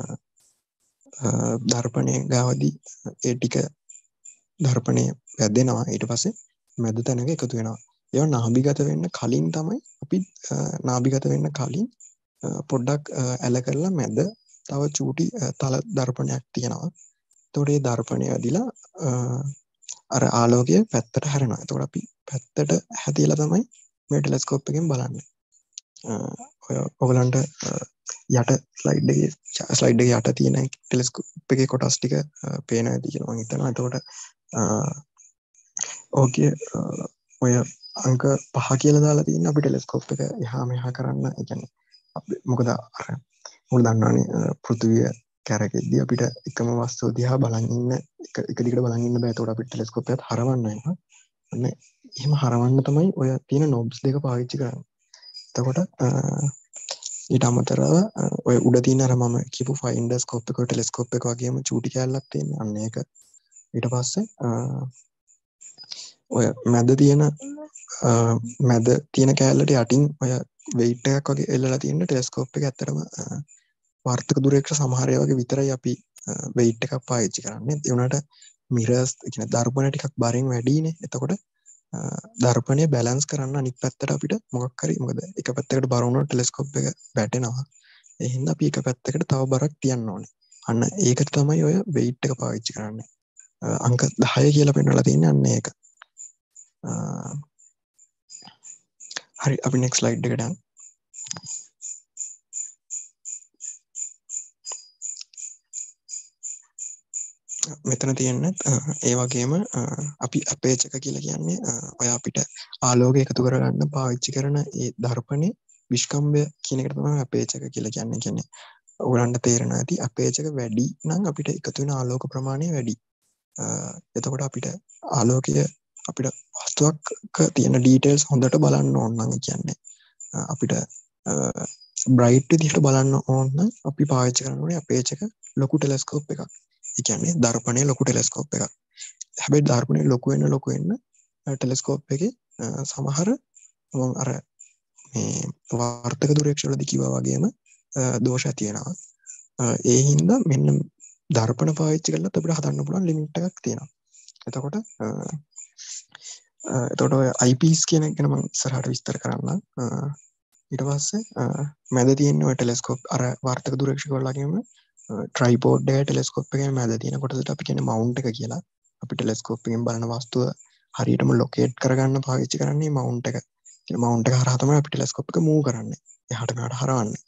දර්පණයේ ගාවදී ඒ ටික දර්පණය වැදෙනවා. ඊට පස්සේ මැද තැනක එකතු වෙනවා. ඒවා නාභිගත වෙන්න කලින් තමයි අපි නාභිගත වෙන්න කලින් පොඩ්ඩක් ඇල කරලා මැද තව චූටි තල දර්පණයක් තියෙනවා. එතකොට මේ දර්පණය ඇදිලා අර ආලෝකය පැත්තට හැරෙනවා. එතකොට අපි පැත්තට හැදිලා තමයි මේ ටෙලස්කෝප් එකෙන් බලන්නේ. ඔය ඔයගලන්ට යට ස්ලයිඩ් එකේ ස්ලයිඩ් එකේ යට තියෙන ටෙලස්කෝප් එකේ කොටස් ටික පේනවා ඇති කියලා මම හිතනවා. එතකොට ඕකේ ඔය අංක පහ කියලා දාලා තියෙන අපි ටෙලස්කෝප් එක එහා මෙහා කරන්න. ඒ කියන්නේ අපි මොකද අර මොකද දන්නවනේ පෘථිවිය කැරකෙද්දී අපිට එකම වස්තුව දිහා බලන් ඉන්න එක එක දිගට බලන් ඉන්න බෑ. ඒතකොට අපිට ටෙලස්කෝප් එකත් හරවන්න වෙනවා. අන්න එහෙම හරවන්න තමයි ඔය තියෙන නොබ්ස් දෙක පාවිච්චි කරන්නේ. එතකොට ඊට අමතරව ඔය උඩ තියෙන අර මම කියපු ෆයින්ඩර් ස්කෝප් එක ටෙලස්කෝප් එක වගේම චූටි කැලලක් තියෙනවා. අන්න ඒක ඊට පස්සේ ඔය මැද තියෙන මැද තියෙන කැලලට යටින් ඔය වෙයිට් එකක් වගේ එල්ලලා තියෙන ටෙලස්කෝප් එක ඇත්තටම වාර්තක දුරේක්ෂ සමහර ඒවා වගේ විතරයි අපි වෙයිට් එකක් පාවිච්චි කරන්නේ. ඒ වුණාට මිරර්ස් කියන දර්පණ ටිකක් බරින් වැඩිනේ. එතකොට දර්පණය බැලන්ස් කරන්න අනිත් පැත්තට අපිට මොකක් හරි මොකද එක පැත්තකට බර වුණොත් ටෙලස්කෝප් එක වැටෙනවා. ඒ හින්දා අපි එක පැත්තකට තව බරක් තියන්න ඕනේ. අන්න ඒකට තමයි ඔය වෙයිට් එක පාවිච්චි කරන්නේ. අංක දහය කියලා පෙන්නලා තියෙන්නේ අන්න ඒක. හරි අපි next slide එකට යමු. මෙතන තියෙන්නේ ඒ වගේම අපි අපේචක කියලා කියන්නේ ඔය අපිට ආලෝකය එකතු කරගන්න පාවිච්චි කරන ඒ දර්පණේ විස්කම්භය කියන එකට තමයි අපේචක කියලා කියන්නේ. කියන්නේ ඔයගලන්ට තේරෙනවා ඇති අපේචක වැඩි නම් අපිට එකතු වෙන ආලෝක ප්‍රමාණය වැඩි. එතකොට අපිට ආලෝකය අපිට වස්තුවක තියෙන ඩීටේල්ස් හොඳට බලන්න ඕන නම් කියන්නේ අපිට බ්‍රයිට් විදිහට බලන්න ඕන නම් අපි පාවිච්චි කරන්න ඕනේ අපේචක ලොකු ටෙලස්කෝප් එකක්. ඒ කියන්නේ දර්පණයේ ලොකු ටෙලස්කෝප් එකක්. හැබැයි දර්පණය ලොකු වෙන ලොකු වෙන ටෙලස්කෝප් එකේ සමහර මම අර මේ වාර්තක දුරේක්ෂ වලදී කිව්වා වගේම දෝෂ ඇති වෙනවා. ඒ හින්දා මෙන්න දර්පණ පාවිච්චි කරලා අපිට හදන්න පුළුවන් ලිමිට් එකක් තියෙනවා. එතකොට එතකොට ඔය අයිපීස් කියන එක ගැන මම ඉස්සරහට විස්තර කරන්නම්. ඊට පස්සේ මැද තියෙන ඔය ටෙලස්කෝප් අර වාර්තක දුරේක්ෂක වලගේම ට්‍රයිපෝඩ් එක ටෙලස්කෝප් එකේ මැද තියෙන කොටසට අපි කියන්නේ මවුන්ට් එක කියලා. අපි ටෙලස්කෝප් එකෙන් බලන වස්තුව හරියටම ලොකේට් කරගන්න පාවිච්චි කරන්නේ මවුන්ට් එක. ඒ මවුන්ට් එක හරහා තමයි අපි ටෙලස්කෝප් එක මූව් කරන්නේ. එහාට මෙහාට හරවන්නේ.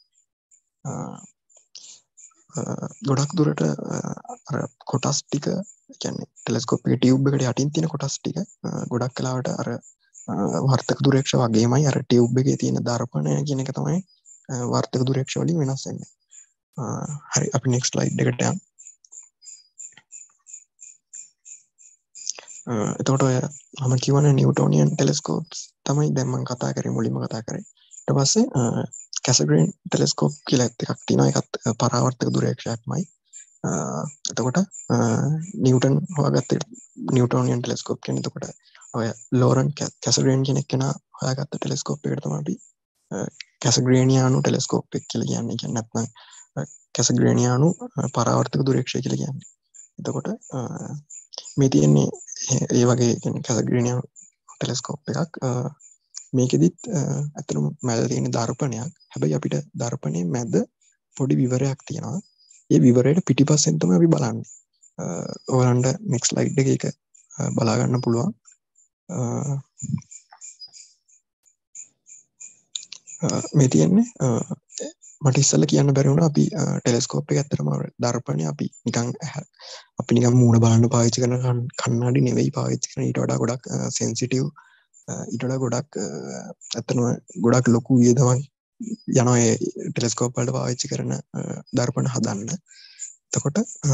ගොඩක් දුරට අර කොටස් ටික කියන්නේ ටෙලස්කෝප් එකේ ටියුබ් එකට යටින් තියෙන කොටස් ටික ගොඩක් කලාවට අර වර්තක දුරේක්ෂ වගේමයි අර ටියුබ් එකේ තියෙන දර්පණය කියන එක තමයි වර්තක දුරේක්ෂ වලින් වෙනස් වෙන්නේ. හරි අපි නෙක්ස්ට් ස්ලයිඩ් එකට යමු. එතකොට ඔය මම කියවනේ නිව්ටෝනියන් ටෙලස්කෝප්ස් තමයි දැන් මම කතා කරේ මුලින්ම කතා කරේ. ඊට පස්සේ කැසග්‍රේන් ටෙලස්කෝප් කියලා එකක් තියෙනවා. ඒකත් පරාවර්තක දුරේක්ෂයක්මයි. එතකොට නිව්ටන් හොයාගත්ත නිව්ටෝනියන් ටෙලස්කෝප් කියන්නේ එතකොට ඔය ලෝරන් කැසග්‍රේන් කියන කෙනා හොයාගත්ත ටෙලස්කෝප් එකට තමයි අපි කැසග්‍රේනියානු ටෙලස්කෝප් එක කියලා කියන්නේ. කියන්නේ නැත්නම් කැසග්‍රේනියානු පරාවර්තක දුරේක්ෂය කියලා කියන්නේ. එතකොට මේ තියෙන්නේ ඒ වගේ කියන්නේ කැසග්‍රේනියානු ටෙලස්කෝප් එකක්. මේකෙදිත් ඇත්තටම මැද තියෙන දර්පණයක්. හැබැයි අපිට දර්පණයේ මැද පොඩි විවරයක් තියෙනවා. ඒ විවරයට පිටිපස්සෙන් තමයි අපි බලන්නේ. ඔයාලන්ට නෙක්ස්ට් ස්ලයිඩ් එකේ ඒක බලා ගන්න පුළුවන්. මේ තියෙන්නේ මට ඉස්සෙල්ලා කියන්න බැරි වුණා අපි ටෙලස්කෝප් එක ඇත්තටම දර්පණය අපි නිකන් අපි නිකන් මූණ බලන්න පාවිච්චි කරන කණ්ණාඩි නෙවෙයි පාවිච්චි කරන ඊට වඩා ගොඩක් සෙන්සිටිව් ඊට වඩා ගොඩක් ඇත්තටම ගොඩක් ලොකු වියදමක් යනවා ඒ ටෙලස්කෝප් වලට පාවිච්චි කරන දර්පණ හදන්න. එතකොට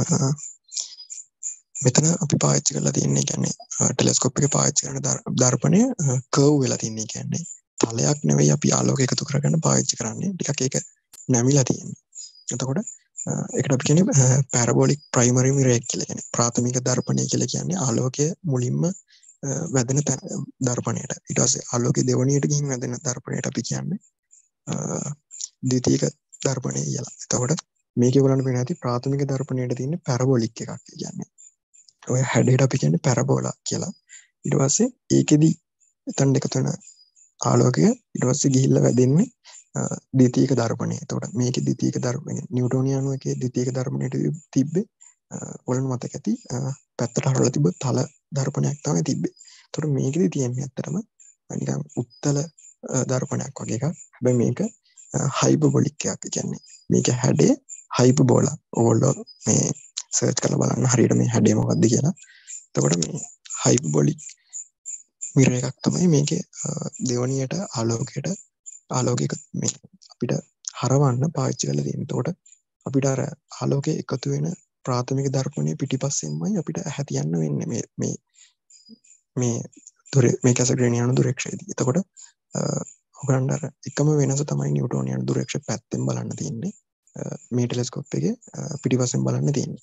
මෙතන අපි පාවිච්චි කරලා තියෙන්නේ කියන්නේ ටෙලස්කෝප් එකේ පාවිච්චි කරන දර්පණය කර්ව් වෙලා තියෙන්නේ කියන්නේ තලයක් නෙවෙයි අපි ආලෝකය එකතු කරගන්න පාවිච්චි කරන්නේ. ටිකක් ඒක නැමිලා තියෙන්නේ. එතකොට ඒකට අපි කියන්නේ පැරබොලික් ප්‍රයිමරි මිරර් කියලා කියන්නේ. ප්‍රාථමික දර්පණය කියලා කියන්නේ ආලෝකය මුලින්ම වැදෙන දර්පණයට. ඊට පස්සේ ආලෝකය දෙවණියට ගිහින් වැදෙන දර්පණයට අපි කියන්නේ ද්විතීයික දර්පණය කියලා. එතකොට මේකේ බලන්න පේන ඇති ප්‍රාථමික දර්පණයට තියෙන පැරබොලික් එකක් කියන්නේ. ඔය හැඩයට අපි කියන්නේ පැරබෝලා කියලා. ඊට පස්සේ ඒකෙදි එතන එකතු වෙන ආලෝකය ඊට පස්සේ ගිහිල්ලා වැදෙන්නේ ද්විතීයික දර්පණය. එතකොට මේකේ ද්විතීයික දර්පණය නිව්ටෝනියානු එකේ ද්විතීයික දර්පණයට තිබ්බේ ඔයගොල්ලෝ මතක ඇති පැත්තට හරවලා තිබ්බ තල දර්පණයක් තමයි තිබ්බේ. එතකොට මේකෙදි තියෙන්නේ ඇත්තටම නිකන් උත්තල දර්පණයක් වගේ එකක්. හැබැයි මේක හයිපර්බොලික් එකක්. කියන්නේ මේක හැඩේ හයිපර්බෝලා. ඕගොල්ලෝ මේ සර්ච් කරලා බලන්න හරියට මේ හැඩේ මොකක්ද කියලා. එතකොට මේ හයිපර්බොලික් මිරර් එකක් තමයි මේකේ දෙවණියට ආලෝකයට ආලෝකයක මේ අපිට හරවන්න පාවිච්චි කරලා තියෙන්නේ. එතකොට අපිට අර ආලෝකයේ එකතු වෙන ප්‍රාථමික දර්පණයේ පිටිපස්සෙන්මයි අපිට ඇහැ තියන්න වෙන්නේ මේ මේ මේ දුර මේ කැසග්‍රේනියානු දුරේක්ෂයේදී. එතකොට ඔයගලන්ට අර එකම වෙනස තමයි නිව්ටෝනියානු දුරේක්ෂ පැත්තෙන් බලන්න තියෙන්නේ. මේ ටෙලස්කෝප් එකේ පිටිපස්සෙන් බලන්න තියෙන්නේ.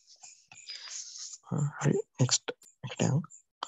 හරි නෙක්ස්ට් එකට යමු.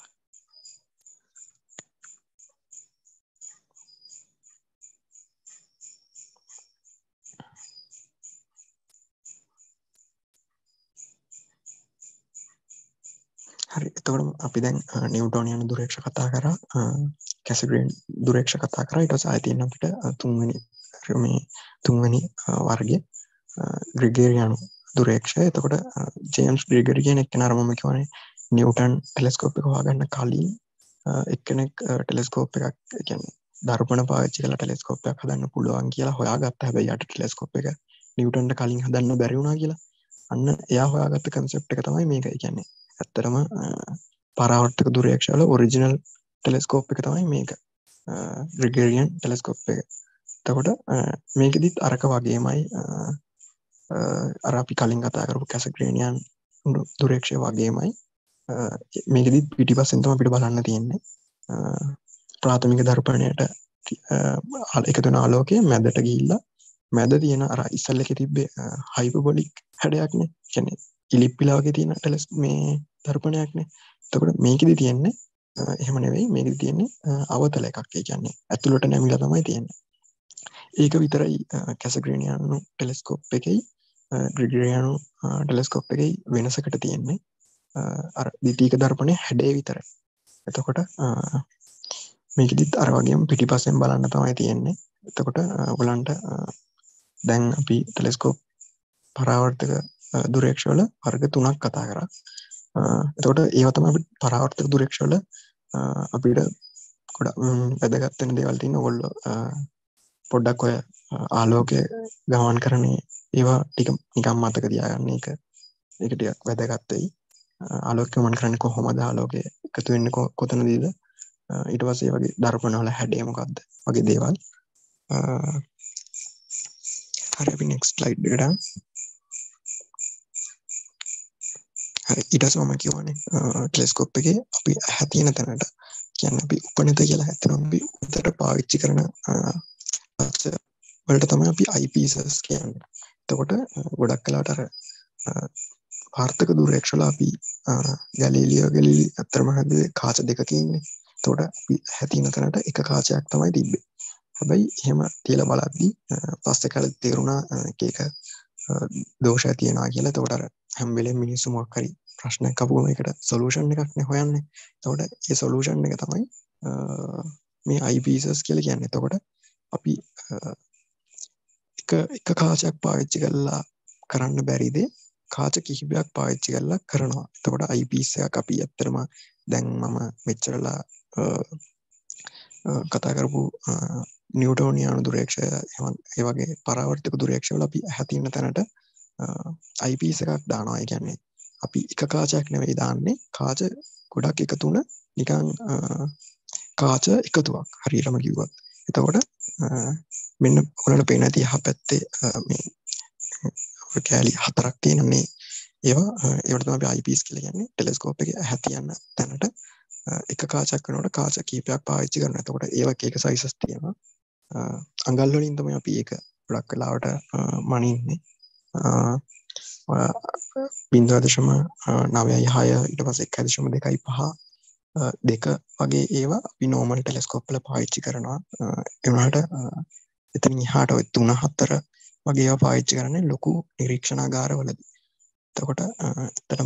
හරි එතකොට අපි දැන් නිව්ටෝනියානු දුරේක්ෂ කතා කරා කැසග්‍රේන් දුරේක්ෂ කතා කරා ඊට පස්සේ ආයෙත් තියෙන අපිට තුන්වෙනි මේ තුන්වෙනි වර්ගය ග්‍රිගේරියානු දුරේක්ෂය. එතකොට ජේම්ස් ග්‍රිගරි කියන එක්කෙනා මම කියවනේ නිව්ටන් ටෙලස්කෝප් එක හොයාගන්න කලින් එක්කෙනෙක් ටෙලස්කෝප් එකක් කියන්නේ දර්පණ පාවිච්චි කරලා ටෙලස්කෝප් එකක් හදන්න පුළුවන් කියලා හොයාගත්තා. හැබැයි යට ටෙලස්කෝප් එක නිව්ටන්ට කලින් හදන්න බැරි වුණා කියලා. අන්න එයා හොයාගත්ත කන්සෙප්ට් එක තමයි මේක. කියන්නේ ඇත්තටම පරාවර්තක දුරේක්ෂ වල ඔරිජිනල් ටෙලස්කෝප් එක තමයි මේක. ග්‍රිගරියන් ටෙලස්කෝප් එක. එතකොට මේකෙදිත් අරක වගේමයි අර අපි කලින් කතා කරපු කැසග්‍රේනියන් දුරේක්ෂය වගේමයි මේකෙදිත් පිටිපස්සෙන් තමයි අපිට බලන්න තියෙන්නේ. ප්‍රාථමික දර්පණයට එකතු වෙන ආලෝකය මැදට ගිහිල්ලා මැද තියෙන අර ඉස්සල් එකේ තිබ්බේ හයිපර්බොලික් හැඩයක්නේ. කියන්නේ ඉලිප්පිලා වගේ තියෙන ටෙලස් මේ දර්පණයක්නේ. එතකොට මේකෙදි තියෙන්නේ එහෙම නෙවෙයි. මේකෙදි තියෙන්නේ අවතල එකක්. ඒ කියන්නේ ඇතුළට නැමිලා තමයි තියෙන්නේ. ඒක විතරයි කැසග්‍රේනියානු ටෙලස්කෝප් එකේ ග්‍රිගරියානු ටෙලස්කෝප් එකේ වෙනසකට තියෙන්නේ අර දිටීක දර්පණය හැඩේ විතරයි. එතකොට මේකෙදිත් අර වගේම පිටිපස්සෙන් බලන්න තමයි තියෙන්නේ. එතකොට ඔයගලන්ට දැන් අපි ටෙලස්කෝප් පරාවර්තක දුරේක්ෂ වල වර්ග තුනක් කතා කරා. එතකොට ඒවා තමයි අපි පරාවර්තක දුරේක්ෂ වල අපිට ගොඩක් වැදගත් වෙන දේවල් තියෙන. ඔයගොල්ලෝ පොඩ්ඩක් ඔය ආලෝකය ගමන් කරන්නේ ඒවා ටික නිකන් මතක තියාගන්න. ඒක ඒක ටිකක් වැදගත් වෙයි. ආලෝකය ගමන් කරන්නේ කොහොමද? ආලෝකය එකතු වෙන්නේ කොතනදීද? ඊට පස්සේ ඒ වගේ දර්පණ වල හැඩය මොකක්ද වගේ දේවල්. හරි අපි next slide එකට යමු. හරි ඊට පස්සේ මම කියවනේ ටෙලස්කෝප් එකේ අපි ඇහැ තියෙන තැනට කියන්නේ අපි උපනිත කියලා හිතනවා. අපි උඩට පාවිච්චි කරන අක්ෂ වලට තමයි අපි අයිපීසස් කියන්නේ. එතකොට ගොඩක් වෙලාවට අර වාර්තක දුරේක්ෂ වල අපි ගැලීලියෝ ගැලීලි අතරම හැදුවේ කාච දෙකක ඉන්නේ. එතකොට අපි ඇහැ තියෙන තැනට එක කාචයක් තමයි තිබ්බේ. හැබැයි එහෙම තියලා බලද්දි පස්සේ කාලේ තේරුණා එක එක දෝෂය තියෙනවා කියලා. එතකොට අර හැම වෙලේම මිනිස්සු මොකක් හරි ප්‍රශ්නයක් අහුවම ඒකට සොලියුෂන් එකක් නේ හොයන්නේ. එතකොට ඒ සොලියුෂන් එක තමයි මේ අයිපීසස් කියලා කියන්නේ. එතකොට අපි එක එක කාචයක් පාවිච්චි කරලා කරන්න බැරි දේ කාච කිහිපයක් පාවිච්චි කරලා කරනවා. එතකොට අයිපීස් එකක් අපි ඇත්තටම දැන් මම මෙච්චරලා කතා කරපු නිව්ටෝනියානු දුරේක්ෂය ඒ වගේ පරාවර්තක දුරේක්ෂ වල අපි ඇහැ තියෙන තැනට අයිපීස් එකක් දානවා. ඒ කියන්නේ අපි එක කාචයක් නෙවෙයි දාන්නේ, කාච ගොඩක් එකතු වුණ නිකන් කාච එකතුවක් හරියටම කිව්වොත්. එතකොට මෙන්න ඔයාලට පේන ඇති යහ පැත්තේ මේ කෑලි හතරක් තියෙනනේ. ඒවා ඒවට තමයි අපි අයිපීස් කියලා කියන්නේ. ටෙලස්කෝප් එකේ ඇහැ තියන තැනට එක කාචයක් වෙනකොට කාච කීපයක් පාවිච්චි කරනවා. එතකොට ඒවා එක එක සයිසස් තියෙනවා. අඟල් වලින් තමයි අපි ඒක ගොඩක් වෙලාවට මනින්නේ. බිංදුව දශම නවයයි හය ඊට පස්සේ එක දශම දෙකයි පහ දෙක වගේ ඒවා අපි නෝමල් ටෙලස්කෝප් වල පාවිච්චි කරනවා. ඒ වුණාට එතනින් එහාට ඔය තුන හතර වගේ ඒවා පාවිච්චි කරන්නේ ලොකු නිරීක්ෂණාගාරවලදී. එතකොට ඇත්තටම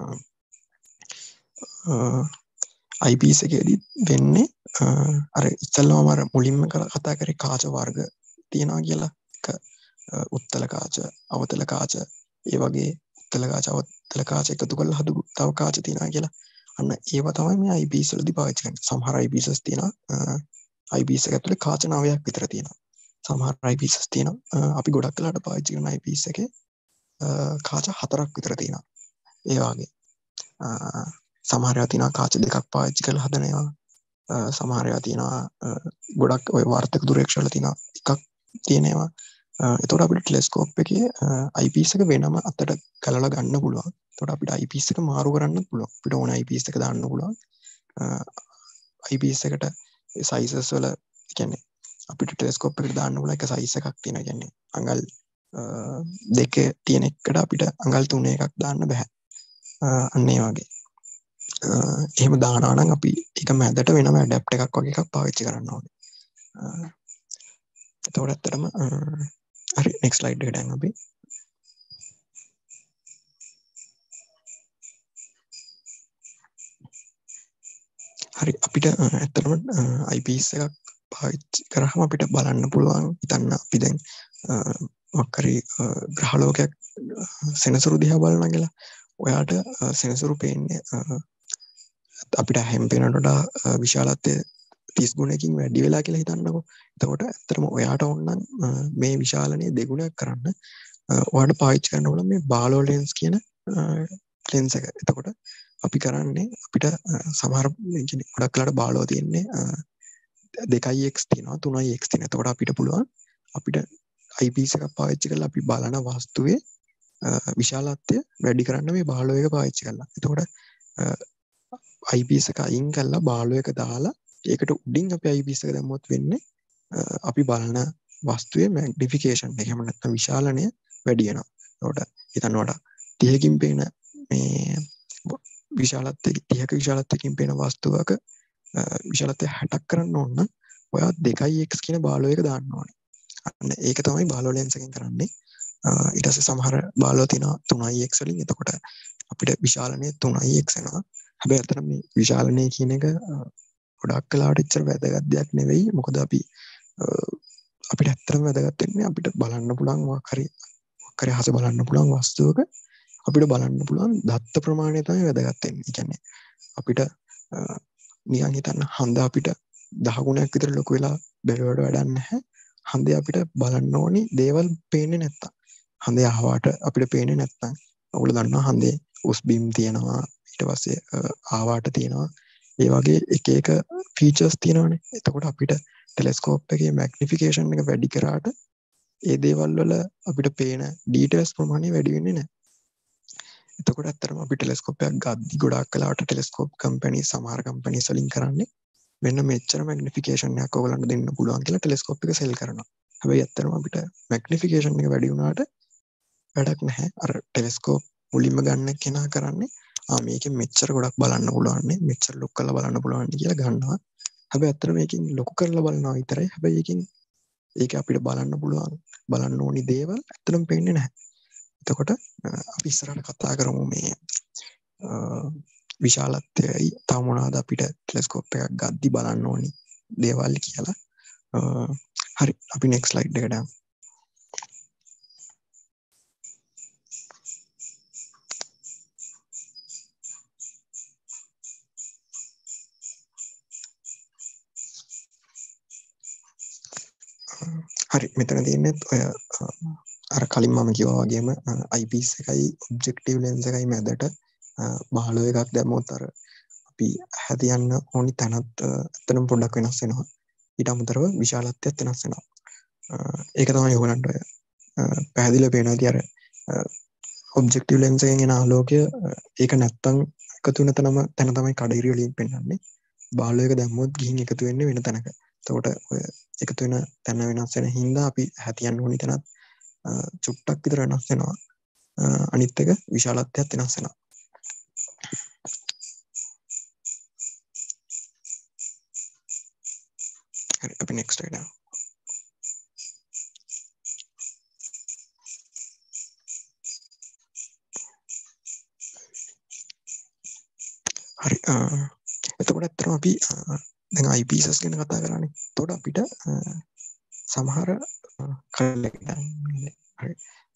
අයිපීස් එකේදී වෙන්නේ අර ඉස්සල්ලාම අර මුලින්ම කතා කරේ කාච වර්ග තියනවා කියලා. එක උත්තල කාච, අවතල කාච, ඒ වගේ උත්තල කාච, අවතල කාච එකතු කරලා හදපු තව කාච තියනවා කියලා. අන්න ඒවා තමයි මේ අයිපීස් වලදී පාවිච්චි කරන්නේ. සමහර අයිපීසස් තියෙනවා අයිපීස් එක ඇතුලේ කාච නවයක් විතර තියෙනවා. සමහර අයිපීසස් තියෙනවා අපි ගොඩක් වෙලාට පාවිච්චි කරන අයිපීස් එකේ කාච හතරක් විතර තියෙනවා. ඒ වගේ සමහර ඒවා තියෙනවා කාච දෙකක් පාවිච්චි කරලා හදන ඒවා. සමහර ඒවා තියෙනවා ගොඩක් ඔය වාර්තක දුරේක්ෂ වල තියෙනවා එකක් තියෙන ඒවා. එතකොට අපිට ටෙලස්කෝප් එකේ අයිපීස් එක වෙනම අතට ගලලා ගන්න පුළුවන්. එතකොට අපිට අයිපීස් එක මාරු කරන්නත් පුළුවන්. අපිට ඕන අයිපීස් එක දාන්න පුළුවන්. අයිපීස් එකට සයිසස් වල කියන්නේ අපිට ටෙලස්කෝප් එකට දාන්න පුළුවන් එක සයිස් එකක් තියෙනවා. කියන්නේ අඟල් දෙක තියෙන එකට අපිට අඟල් තුන එකක් දාන්න බෑ. අන්න ඒ වගේ. එහෙම දානවා නම් අපි ඒක මැදට වෙනම ඇඩැප්ට් එකක් වගේ එකක් පාවිච්චි කරන්න ඕනේ. එතකොට ඇත්තටම හරි next slide එකට යන්න අපි. හරි අපිට ඇත්තටම අයිපීස් එකක් පාවිච්චි කරාම අපිට බලන්න පුළුවන්. හිතන්න අපි දැන් මොකක් හරි ග්‍රහලෝකයක් සෙනසුරු දිහා බලනවා කියලා. ඔයාට සෙනසුරු පේන්නේ අපිට හැම පේනට වඩා විශාලත්වය තිස් ගුණයකින් වැඩි වෙලා කියලා හිතන්නකෝ. එතකොට ඇත්තටම ඔයාට ඕන නම් මේ විශාලනය දෙගුණයක් කරන්න ඔයාට පාවිච්චි කරන්න ඕන මේ බාලෝ ලෙන්ස් කියන ලෙන්ස් එක. එතකොට අපි කරන්නේ අපිට සමහර කියන්නේ ගොඩක් වෙලාට බාලෝ තියෙන්නේ දෙකයි එක්ස් තියෙනවා තුනයි එක්ස් තියෙනවා. එතකොට අපිට පුළුවන් අපිට අයිපීස් එකක් පාවිච්චි කරලා අපි බලන වස්තුවේ විශාලත්වය වැඩි කරන්න මේ බාලෝ එක පාවිච්චි කරලා. එතකොට අයිපීස් එක අයින් කරලා බාලෝ එක දාලා ඒකට උඩින් අපි අයිපීස් එක දැම්මොත් වෙන්නේ අපි බලන වස්තුවේ මැග්නිෆිකේෂන් එක. එහෙම නැත්නම් විශාලනය වැඩි වෙනවා. එතකොට හිතන්නවට තිහකින් පේන මේ විශාලත්වය තිහක විශාලත්වයකින් පේන වස්තුවක විශාලත්වය හැටක් කරන්න ඕන නම් ඔයා දෙකයි එක්ස් කියන බාලෝ එක දාන්න ඕනේ. අන්න ඒක තමයි බාලෝ ලෙන්ස් එකෙන් කරන්නේ. ඊට පස්සේ සමහර බාලව තියෙනවා තුනයි x වලින්. එතකොට අපිට විශාලනය තුනයි x එනවා. හැබැයි අතන මේ විශාලනය කියන එක ගොඩක් කලාවට ඉච්චර වැදගත් දෙයක් නෙවෙයි. මොකද අපි අපිට ඇත්තටම වැදගත් වෙන්නේ අපිට බලන්න පුළුවන් මොකක් හරි මොකක් හරි අහස බලන්න පුළුවන් වස්තුවක අපිට බලන්න පුළුවන් දත්ත ප්‍රමාණය තමයි වැදගත් වෙන්නේ. ඒ කියන්නේ අපිට නිකන් හිතන්න හඳ අපිට දහ ගුණයක් විතර ලොකු වෙලා බැලුවට වැඩක් නැහැ. හඳේ අපිට බලන්න ඕනි දේවල් පේන්නේ නැත්තම්. හඳේ අහවට අපිට පේන්නේ නැත්තම්. ඔයගොල්ලෝ දන්නවා හඳේ උස් බීම් තියෙනවා, ඊට පස්සේ ආවාට තියෙනවා. ඒ වගේ එක එක ෆීචර්ස් තියෙනවානේ. එතකොට අපිට ටෙලස්කෝප් එකේ මැග්නිෆිකේෂන් එක වැඩි කරාට ඒ දේවල් වල අපිට පේන ඩීටේල්ස් ප්‍රමාණය වැඩි වෙන්නේ නැහැ. එතකොට ඇත්තටම අපි ටෙලස්කෝප් එකක් ගද්දි ගොඩාක් කලාවට ටෙලස්කෝප් කම්පැනි සමහර කම්පැනිස් වලින් කරන්නේ මෙන්න මෙච්චර මැග්නිෆිකේෂන් එකක් ඔයගලන්ට දෙන්න පුළුවන් කියලා ටෙලස්කෝප් එක සෙල් කරනවා. හැබැයි ඇත්තටම අපිට මැග්නිෆිකේෂන් එක වැඩි වුණාට වැඩක් නැහැ. අර ටෙලස්කෝප් මුලින්ම ගන්න කෙනා කරන්නේ ආ මේකෙන් මෙච්චර ගොඩක් බලන්න පුළුවන් නේ, මෙච්චර ලොකු කරලා බලන්න පුළුවන් කියලා ගන්නවා. හැබැයි ඇත්තටම මේකෙන් ලොකු කරලා බලනවා විතරයි. හැබැයි ඒකෙන් ඒක අපිට බලන්න පුළුවන් බලන්න ඕනි දේවල් ඇත්තටම පේන්නේ නැහැ. එතකොට අපි ඉස්සරහට කතා කරමු මේ විශාලත්වයයි තව මොනවාද අපිට ටෙලස්කෝප් එකක් ගද්දි බලන්න ඕනි දේවල් කියලා. හරි අපි නෙක්ස්ට් ස්ලයිඩ් එකට යමු. හරි මෙතන තියෙන්නේ ඔය අර කලින් මම කිව්වා වගේම අයිපීස් එකයි ඔබ්ජෙක්ටිව් ලෙන්ස් එකයි මැදට බාලව එකක් දැම්මොත් අර අපි හැදියන්න ඕනි තැනත් ඇත්තටම පොඩ්ඩක් වෙනස් වෙනවා. ඊට අමතරව විශාලත්වයත් වෙනස් වෙනවා. ඒක තමයි ඔයගලන්ට ඔය පැහැදිලිව පේනවා. ඉතින් අර ඔබ්ජෙක්ටිව් ලෙන්ස් එකෙන් එන ආලෝකය ඒක නැත්තම් එකතු වෙන තැනම තැන තමයි කඩිරි වලින් පෙන්වන්නේ. බාලව එක දැම්මොත් ගිහින් එකතු වෙන්නේ වෙන තැනක. එතකොට ඔය එකතු වෙන තැන වෙනස් වෙන හින්දා අපි හැතියන්න ඕනි තැනත් චුට්ටක් විතර වෙනස් වෙනවා. අනිත් එක විශාලත්වයත් වෙනස් වෙනවා. හරි අපි නෙක්ස්ට් එකට යමු. හරි එතකොට ඇත්තටම අපි දැන් අයිපීසස් ගැන කතා කරානේ. එතකොට අපිට සමහර හරි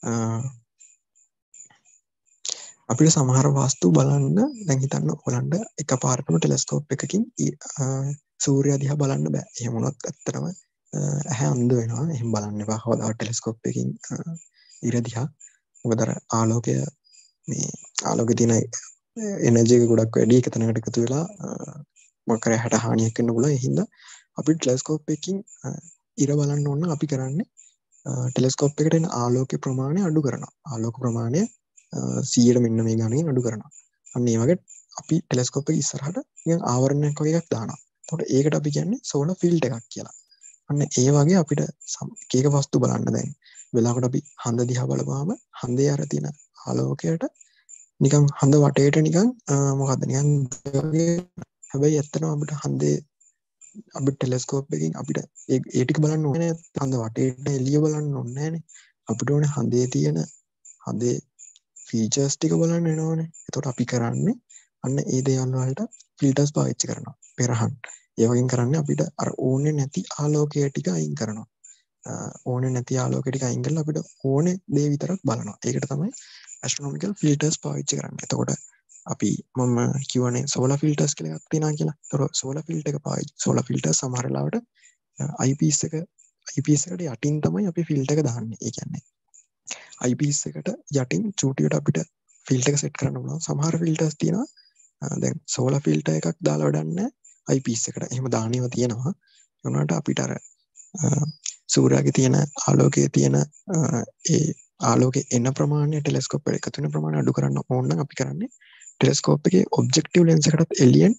අපිට සමහර වස්තු බලන්න දැන් හිතන්න ඔයගලන්ට එකපාරටම ටෙලස්කෝප් එකකින් සූර්යයා දිහා බලන්න බෑ. එහෙම වුණොත් ඇත්තටම ඇහැ අන්ධ වෙනවා. එහෙම බලන්න එපා. කවදාවත් ටෙලස්කෝප් එකකින් ඉර දිහා. මොකද අර ආලෝකය මේ ආලෝකයේ තියෙන එනර්ජි එක ගොඩක් වැඩි එක තැනකට එකතු වෙලා මොකක් හරි හැට හානියක් වෙන්න පුළුවන්. ඒ හින්දා අපි ටෙලස්කෝප් එකකින් ඉර බලන්න ඕන අපි කරන්නේ ටෙලස්කෝප් එකට එන ආලෝක ප්‍රමාණය අඩු කරනවා. ආලෝක ප්‍රමාණය සියයට මෙන්න මේ ගණනින් අඩු කරනවා. අන්න ඒ වගේ අපි ටෙලස්කෝප් එක ඉස්සරහට නිකන් ආවරණයක් වගේ එකක් දානවා. එතකොට ඒකට අපි කියන්නේ සෝලර් ෆීල්ඩ් එකක් කියලා. අන්න ඒ වගේ අපිට එක එක වස්තු බලන්න දැන් වෙලාවකට අපි හඳ දිහා බලපුවාම හඳේ අර තියෙන ආලෝකයට නිකන් හඳ වටේට නිකන් මොකද්ද නිකන් වගේ. හැබැයි ඇත්තටම අපිට හඳේ අපිට ටෙලස්කෝප් එකකින් අපිට ඒ ටික බලන්න ඕනේ නැහැ. හඳ වටේට එළිය බලන්න ඕනේ නැහැනේ. අපිට ඕනේ හඳේ තියෙන හඳේ ෆීචර්ස් ටික බලන්න වෙනවනේ. එතකොට අපි කරන්නේ අන්න ඒ දේවල් වලට ෆිල්ටර්ස් පාවිච්චි කරනවා. පෙරහන්. ඒ වගේම කරන්නේ අපිට අර ඕනේ නැති ආලෝකය ටික අයින් කරනවා. ඕනේ නැති ආලෝකය ටික අයින් කරලා අපිට ඕනේ දේ විතරක් බලනවා. ඒකට තමයි ඇස්ට්‍රොනොමිකල් ෆිල්ටර්ස් පාවිච්චි කරන්නේ. එතකොට අපි මම කියවනේ සෝලර් ෆිල්ටර්ස් කියලා එකක් තියෙනවා කියලා. ඒතකොට සෝලර් ෆිල්ටර් එක පාවිච්චි සෝලර් ෆිල්ටර් සමහර වෙලාවට අයිපීස් එක අයිපීස් එකට යටින් තමයි අපි ෆිල්ටර් එක දාන්නේ. ඒ කියන්නේ අයිපීස් එකට යටින් චූටියට අපිට ෆිල්ටර් එක සෙට් කරන්න පුළුවන්. සමහර ෆිල්ටර්ස් තියෙනවා. දැන් සෝලර් ෆිල්ටර් එකක් දාලා වැඩක් නැහැ අයිපීස් එකට. එහෙම දාන්නේව තියෙනවා. ඒ වුණාට අපිට අර සූර්යාගේ තියෙන ආලෝකයේ තියෙන ඒ ආලෝකයේ එන ප්‍රමාණය ටෙලස්කෝප් එකට එකතු වෙන ප්‍රමාණය අඩු කරන්න ඕන නම් අපි කරන්නේ ටෙලස්කෝප් එකේ ඔබ්ජෙක්ටිව් ලෙන්ස් එකටත් එළියෙන්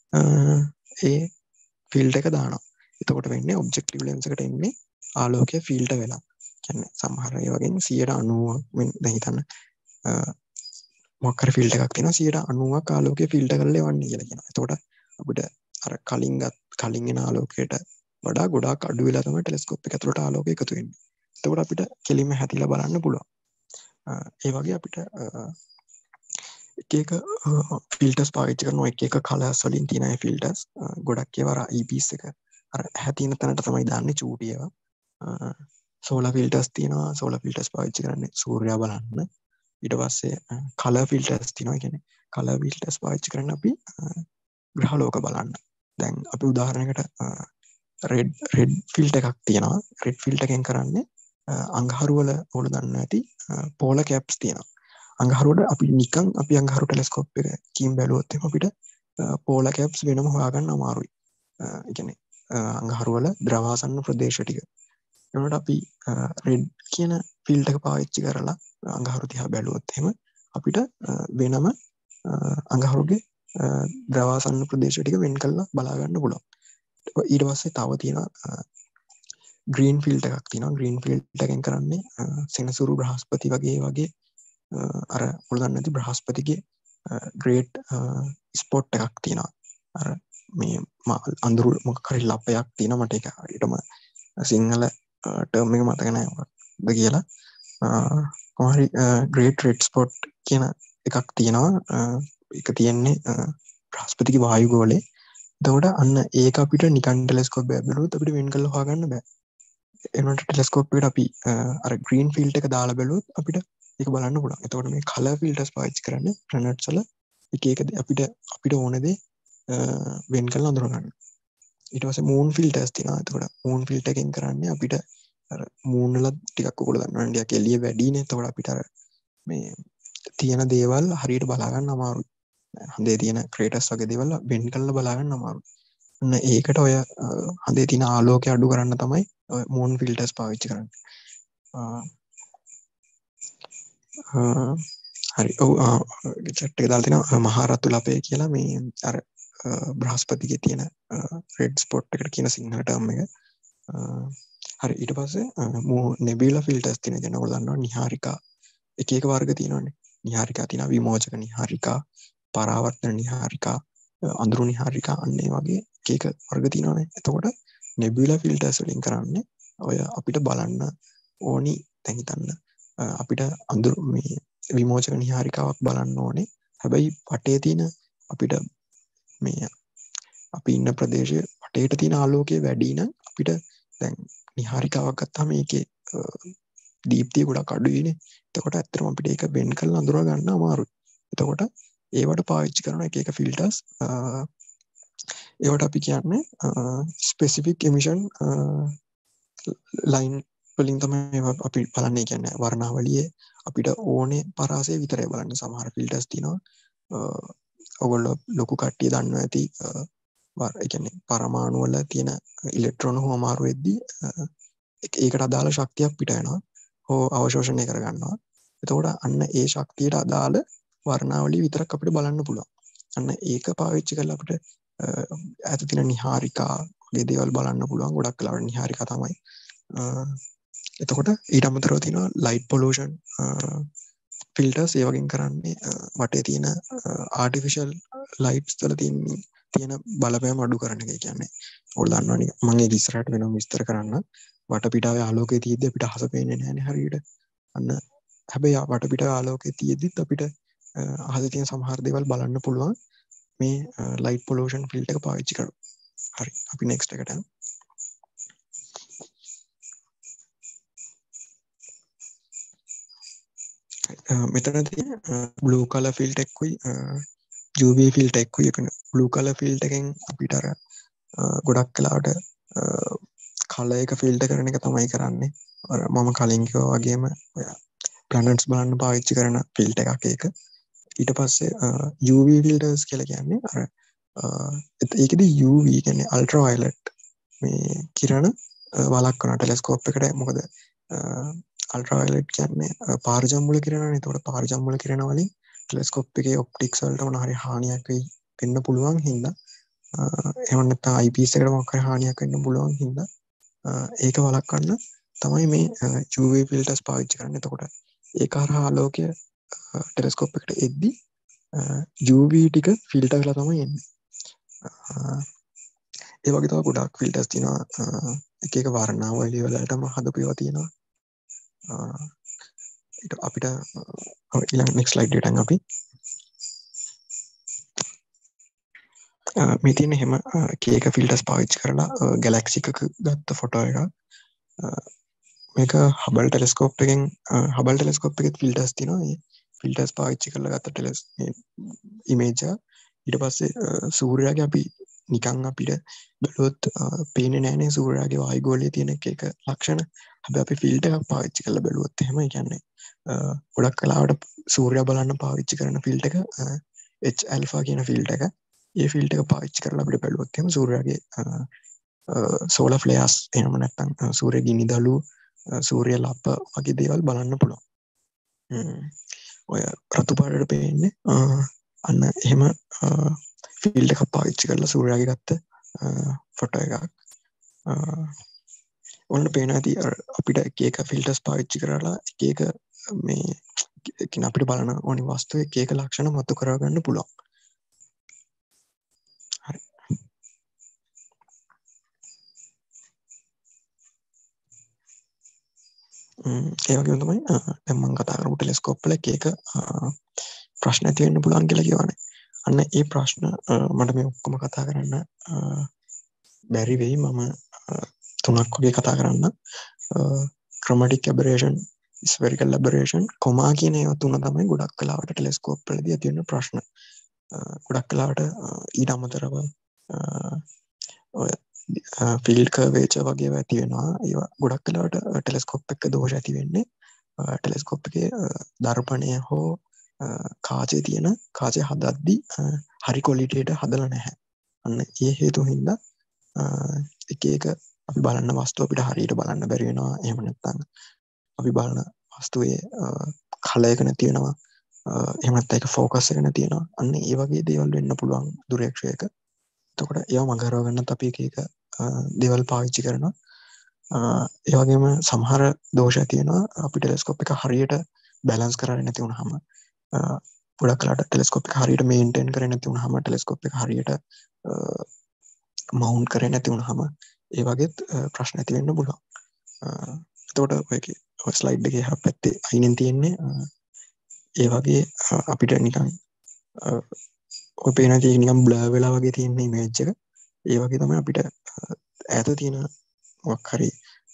ඒ ෆීල්ඩ් එක දානවා. එතකොට වෙන්නේ ඔබ්ජෙක්ටිව් ලෙන්ස් එකට එන්නේ ආලෝකය ෆීල්ඩ් වෙලා. කියන්නේ සමහර ඒ වගේම සියයට අනූවක් දැන් හිතන්න මොකක් හරි ෆීල්ඩ් එකක් තියෙනවා සියයට අනූවක් ආලෝකය ෆීල්ඩ් කරලා එවන්නේ කියලා කියනවා. එතකොට අපිට අර කලින් කලින් එන ආලෝකයට වඩා ගොඩාක් අඩු වෙලා තමයි ටෙලස්කෝප් එක ඇතුළට ආලෝකය එකතු වෙන්නේ. එතකොට අපිට කෙලින්ම හැදිලා බලන්න පුළුවන්. ඒ වගේ අපිට එක එක ෆිල්ටර්ස් පාවිච්චි කරනවා එක එක කලර්ස් වලින් තියෙන ඒ ෆිල්ටර්ස් ගොඩක් ඒවා අර ඊපීස් එක අර ඇහැ තියෙන තැනට තමයි දාන්නේ චූටි ඒවා සෝලාර් ෆිල්ටර්ස් තියෙනවා සෝලාර් ෆිල්ටර්ස් පාවිච්චි කරන්නේ සූර්යයා බලන්න ඊට පස්සේ කලර් ෆිල්ටර්ස් තියෙනවා කියන්නේ කලර් ෆිල්ටර්ස් පාවිච්චි කරන්නේ අපි ග්‍රහලෝක බලන්න දැන් අපි උදාහරණයකට රෙඩ් රෙඩ් ෆිල්ටර් එකක් තියෙනවා රෙඩ් ෆිල්ටර් එකෙන් කරන්නේ අඟහරු වල ඕන දන්න ඇති පෝලර් කැප්ස් තියෙනවා අඟහරුවට අපි නිකන් අපි අඟහරු ටෙලස්කෝප් එකකින් බැලුවොත් එහෙනම් අපිට පෝලර් කැප්ස් වෙනම හොයාගන්න අමාරුයි. ඒ කියන්නේ අඟහරු වල ද්‍රවාසන්න ප්‍රදේශ ටික. ඒකට අපි රෙඩ් කියන ෆීල්ඩ් එක පාවිච්චි කරලා අඟහරු දිහා බැලුවොත් එහෙම අපිට වෙනම අඟහරුගේ ද්‍රවාසන්න ප්‍රදේශ ටික වෙන් කරලා බලා ගන්න පුළුවන්. ඊට පස්සේ තව තියෙනවා ග්‍රීන් ෆීල්ඩ් එකක් තියෙනවා. ග්‍රීන් ෆීල්ඩ් එකෙන් කරන්නේ සෙනසුරු බ්‍රහස්පති වගේ වගේ අර මුලදන්න ඇති බ්‍රහස්පතිගේ ග්‍රේට් ස්පොට් එකක් තියෙනවා අර මේ අඳුරු මොක කරි ලපයක් තියෙන මට එක හරියටම සිංහල ටර්ම් එක මතක නැහැ මොකක්ද කියලා කොහරි ග්‍රේට් රෙඩ් ස්පොට් කියන එකක් තියෙනවා ඒක තියෙන්නේ බ්‍රහස්පතිගේ වායු ගෝලේ එතකොට අන්න ඒක අපිට නිකන් ටෙලස්කෝප් එකක් බැලුවොත් අපිට වෙන් කරලා හොයාගන්න බෑ එනට ටෙලස්කෝප් එකට අපි අර ග්‍රීන් ෆීල්ඩ් එක දාලා බැලුවොත් අපිට ඒක බලන්න පුළුවන්. එතකොට මේ කලර් ෆිල්ටර්ස් පාවිච්චි කරන්නේ ප්ලැනට්ස් වල එක එක අපිට අපිට ඕන දේ වෙන් කරලා අඳුර ගන්න. ඊට පස්සේ මූන් ෆිල්ටර්ස් තියෙනවා. එතකොට මූන් ෆිල්ටර් එකෙන් කරන්නේ අපිට අර මූන් වල ටිකක් ඔයගොල්ලෝ දන්නවනේ ටිකක් එළිය වැඩිනේ. එතකොට අපිට අර මේ තියෙන දේවල් හරියට බලා ගන්න අමාරුයි. හඳේ තියෙන ක්‍රේටර්ස් වගේ දේවල් වෙන් කරලා බලා ගන්න අමාරුයි. අන්න ඒකට ඔය හඳේ තියෙන ආලෝකය අඩු කරන්න තමයි මූන් ෆිල්ටර්ස් පාවිච්චි කරන්නේ. හරි ඔව් චැට් එක දාලා තිනවා මහරතු ලපේ කියලා මේ අර බ්‍රහස්පතිගේ තියෙන රෙඩ් ස්පොට් එකට කියන සිංහල ටර්ම් එක. හරි ඊට පස්සේ නෙබියුලා ෆිල්ටර්ස් තියෙන දැන් ඔයගොල්ලෝ දන්නවා නිහාරිකා එක එක වර්ග තියෙනවානේ. නිහාරිකා තියෙනවා විමෝචක නිහාරිකා, පරාවර්තන නිහාරිකා, අඳුරු නිහාරිකා අන්න ඒ වගේ එක එක වර්ග තියෙනවානේ. එතකොට නෙබියුලා ෆිල්ටර්ස් වලින් කරන්නේ ඔය අපිට බලන්න ඕනි දැන් හිතන්න අපිට අඳුරු මේ විමෝචක නිහාරිකාවක් බලන්න ඕනේ. හැබැයි වටේ තියෙන අපිට මේ අපි ඉන්න ප්‍රදේශයේ වටේට තියෙන ආලෝකය වැඩි නම් අපිට දැන් නිහාරිකාවක් ගත්තාම ඒකේ දීප්තිය ගොඩක් අඩුයිනේ. එතකොට ඇත්තටම අපිට ඒක වෙන් කරලා අඳුර ගන්න අමාරුයි. එතකොට ඒවට පාවිච්චි කරන එක එක ෆිල්ටර්ස් ඒවට අපි කියන්නේ ස්පෙસિෆික් එමිෂන් ලයින් වලින් තමයි අපි බලන්නේ කියන්නේ වර්ණාවලියේ අපිට ඕනේ පරාසය විතරයි බලන්න. සමහර ෆිල්ටර්ස් තියෙනවා ඔයගොල්ලෝ ලොකු කට්ටිය දන්නවා ඇති ඒ කියන්නේ පරමාණු වල තියෙන ඉලෙක්ට්‍රෝන හොමාරු වෙද්දී ඒකට අදාළ ශක්තියක් පිට වෙනවා හෝ අවශෝෂණය කර ගන්නවා. එතකොට අන්න ඒ ශක්තියට අදාළ වර්ණාවලිය විතරක් අපිට බලන්න පුළුවන්. අන්න ඒක පාවිච්චි කරලා අපිට ඈත තියෙන නිහාරිකා වගේ දේවල් බලන්න පුළුවන්. ගොඩක් වෙලාවට නිහාරිකා තමයි එතකොට ඊට අමතරව තියෙනවා ලයිට් පොලූෂන් ෆිල්ටර්ස් ඒ වගේ කරන්නේ වටේ තියෙන ආටිෆිෂල් ලයිට්ස් වල තියෙන තියෙන බලපෑම අඩු කරන එක. කියන්නේ ඔයාලා දන්නවනේ මම ඒක ඉස්සරහට වෙනම විස්තර කරන්න. වටපිටාවේ ආලෝකය තියෙද්දි අපිට අහස පේන්නේ නැහැනේ හරියට. අන්න හැබැයි වටපිටාවේ ආලෝකය තියෙද්දිත් අපිට අහසේ තියෙන සමහර දේවල් බලන්න පුළුවන් මේ ලයිට් පොලූෂන් ෆිල්ටර් එක පාවිච්චි කරලා. හරි අපි නෙක්ස්ට් එකට යමු. මෙතනදී බ්ලූ කලර් ෆිල්ටර් එකකුයි යූ වී ෆිල්ටර් එකකුයි එකන බ්ලූ කලර් ෆිල්ටර් එකෙන් අපිට අර ගොඩක් වෙලාවට කලර් එක ෆිල්ටර් කරන එක තමයි කරන්නේ. අර මම කලින් කිව්වා වගේම ප්ලැනට්ස් බලන්න පාවිච්චි කරන ෆිල්ටර් එකක් ඒක. ඊට පස්සේ යූ වී ෆිල්ටර්ස් කියලා කියන්නේ අර ඒකෙදි යූ වී කියන්නේ අල්ට්‍රා වයලට් මේ කිරණ වළක්වන ටෙලස්කෝප් එකට. මොකද අල්ට්‍රා වයලට් කියන්නේ පාරජම්මුල කිරණනේ. ඒතකොට පාරජම්මුල කිරණ වලින් ටෙලස්කෝප් එකේ ඔප්ටික්ස් වලට මොන හරි හානියක් වෙයි වෙන්න පුළුවන් හින්දා එහෙම නැත්නම් අයිපීස් එකට මොකක් හරි හානියක් වෙන්න පුළුවන් හින්දා ඒක වළක්වන්න තමයි මේ යූ වී ෆිල්ටර්ස් පාවිච්චි කරන්නේ. එතකොට ඒක හරහා ආලෝකය ටෙලස්කෝප් එකට එද්දි යූ වී ටික ෆිල්ටර් කරලා තමයි එන්නේ. ඒ වගේ තව ගොඩක් ෆිල්ටර්ස් තියෙනවා. එක එක වර්ණාවලිය වලටම හදපු ඒවා තියෙනවා. ඊට අපිට ඊළඟ next slide එකට අපි මේ තියෙන හැම කේක ෆිල්ටර්ස් පාවිච්චි කරලා ගැලැක්සි එකක ගත්ත ෆොටෝ එකක්. මේක හබල් ටෙලස්කෝප් එකෙන් හබල් ටෙලස්කෝප් එකේ ෆිල්ටර්ස් තියෙනවා. මේ ෆිල්ටර්ස් පාවිච්චි කරලා ගත්ත ටෙලස් ඉමේජ් එක. ඊට පස්සේ සූර්යයාගේ අපි නිකන් අපිට බලුවොත් පේන්නේ නැහැනේ සූර්යයාගේ වායුගෝලයේ තියෙන එක එක ලක්ෂණ. හැබැයි අපි ෆිල්ටර් එකක් පාවිච්චි කරලා බලුවොත් එහෙම ඒ කියන්නේ ගොඩක් කලාවට සූර්යයා බලන්න පාවිච්චි කරන ෆිල්ටර් එක H alpha කියන ෆිල්ටර් එක. ඒ ෆිල්ටර් එක පාවිච්චි කරලා අපිට බලුවොත් එහෙම සූර්යයාගේ සෝලර් ෆ්ලෙයර්ස් එහෙම නැත්නම් සූර්ය ගිනි දළු සූර්ය ලප වගේ දේවල් බලන්න පුළුවන්. ඔය රතු පාටට පේන්නේ අන්න එහෙම ෆිල්ටර් එකක් පාවිච්චි කරලා සූර්යයාගේ ගත්ත ෆොටෝ එකක්. ඔන්න පේනවා ඇති අපිට එක එක ෆිල්ටර්ස් පාවිච්චි කරලා එක එක මේ කියන අපිට බලන ඕනි වස්තුවේ එක එක ලක්ෂණ මතු කරව ගන්න පුළුවන්. හරි. ඒ වගේම තමයි දැන් මම කතා කරපු ටෙලස්කෝප් වල එක එක ප්‍රශ්න ඇති වෙන්න පුළුවන් කියලා කියවනේ. අන්න ඒ ප්‍රශ්න මට මේ ඔක්කොම කතා කරන්න බැරි වෙයි. මම තුනක් වගේ කතා කරන්න. chromatic aberration, spherical aberration, coma කියන ඒවා තුන තමයි ගොඩක් කලාවට ටෙලස්කෝප් වලදී ඇති වෙන ප්‍රශ්න. ගොඩක් කලාවට ඊට අමතරව ඔය ෆීල්ඩ් කර්වේචර් වගේ ඒවා ඇති වෙනවා. ඒවා ගොඩක් කලාවට ටෙලස්කෝප් එක දෝෂ ඇති වෙන්නේ ටෙලස්කෝප් එකේ දර්පණය හෝ කාචේ තියෙන කාචේ හදද්දී හරි ක්වොලිටියට හදලා නැහැ. අන්න ඒ හේතු හින්දා එක එක අපි බලන්න වස්තුව අපිට හරියට බලන්න බැරි වෙනවා. එහෙම නැත්නම් අපි බලන වස්තුවේ කලර් එක නැති වෙනවා. එහෙම නැත්නම් ඒක ફોකස් එක නැති වෙනවා. අන්න ඒ වගේ දේවල් වෙන්න පුළුවන් දුරේක්ෂයක. එතකොට ඒවා මගහරව ගන්නත් අපි එක එක දේවල් පාවිච්චි කරනවා. ඒ වගේම සමහර දෝෂ තියෙනවා අපි ටෙලස්කෝප් එක හරියට බැලන්ස් කරන්නේ නැති වුනහම ගොඩක් කලාට ටෙලස්කෝප් එක හරියට මේන්ටේන් කරන්නේ නැති වුනහම ටෙලස්කෝප් එක හරියට මවුන්ට් කරන්නේ නැති වුනහම ඒ වගේත් ප්‍රශ්න ඇති වෙන්න පුළුවන්. එතකොට ඔයගේ ඔය ස්ලයිඩ් එකේ එහා පැත්තේ අයිනෙන් තියෙන්නේ ඒ වගේ අපිට නිකන් ඔය පේන තියෙන නිකන් බ්ලර් වෙලා වගේ තියෙන ඉමේජ් එක. ඒ වගේ තමයි අපිට ඈත තියෙන මොකක් හරි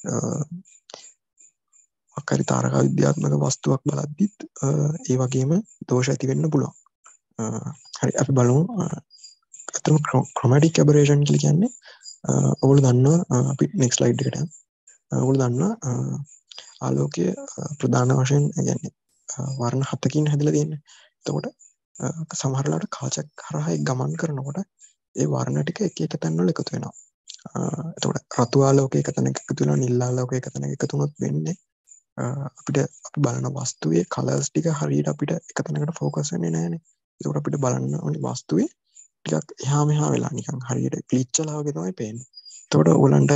මොකක් හරි තාරකා විද්‍යාත්මක වස්තුවක් බලද්දිත් ඒ වගේම දෝෂ ඇති වෙන්න පුළුවන්. හරි අපි බලමු. අතන chromatic aberration කියලා කියන්නේ ඔයගොල්ලෝ දන්නවා අපි next slide එකට යමු. ඔයගොල්ලෝ දන්නවා ආලෝකය ප්‍රධාන වශයෙන් කියන්නේ වර්ණ හතකින් හැදලා තියෙන්නේ. එතකොට සමහර වෙලාවට කාචක් හරහා ගමන් කරනකොට ඒ වර්ණ ටික එක එක තැන්වල එකතු වෙනවා. එතකොට රතු ආලෝකය එක තැනක එකතු වෙනවා, නිල් ආලෝකය එක තැනක එකතු වුණොත් වෙන්නේ අපිට අපි බලන වස්තුවේ කලර්ස් ටික හරියට අපිට එක තැනකට ફોකස් වෙන්නේ නැහැනේ. ඒකට අපිට බලන්න ඕනේ වස්තුවේ ටිකක් එහා මෙහා වෙලා නිකන් හරියට ග්ලිච් වෙලා වගේ තමයි පේන්නේ. එතකොට ඕගොල්ලන්ට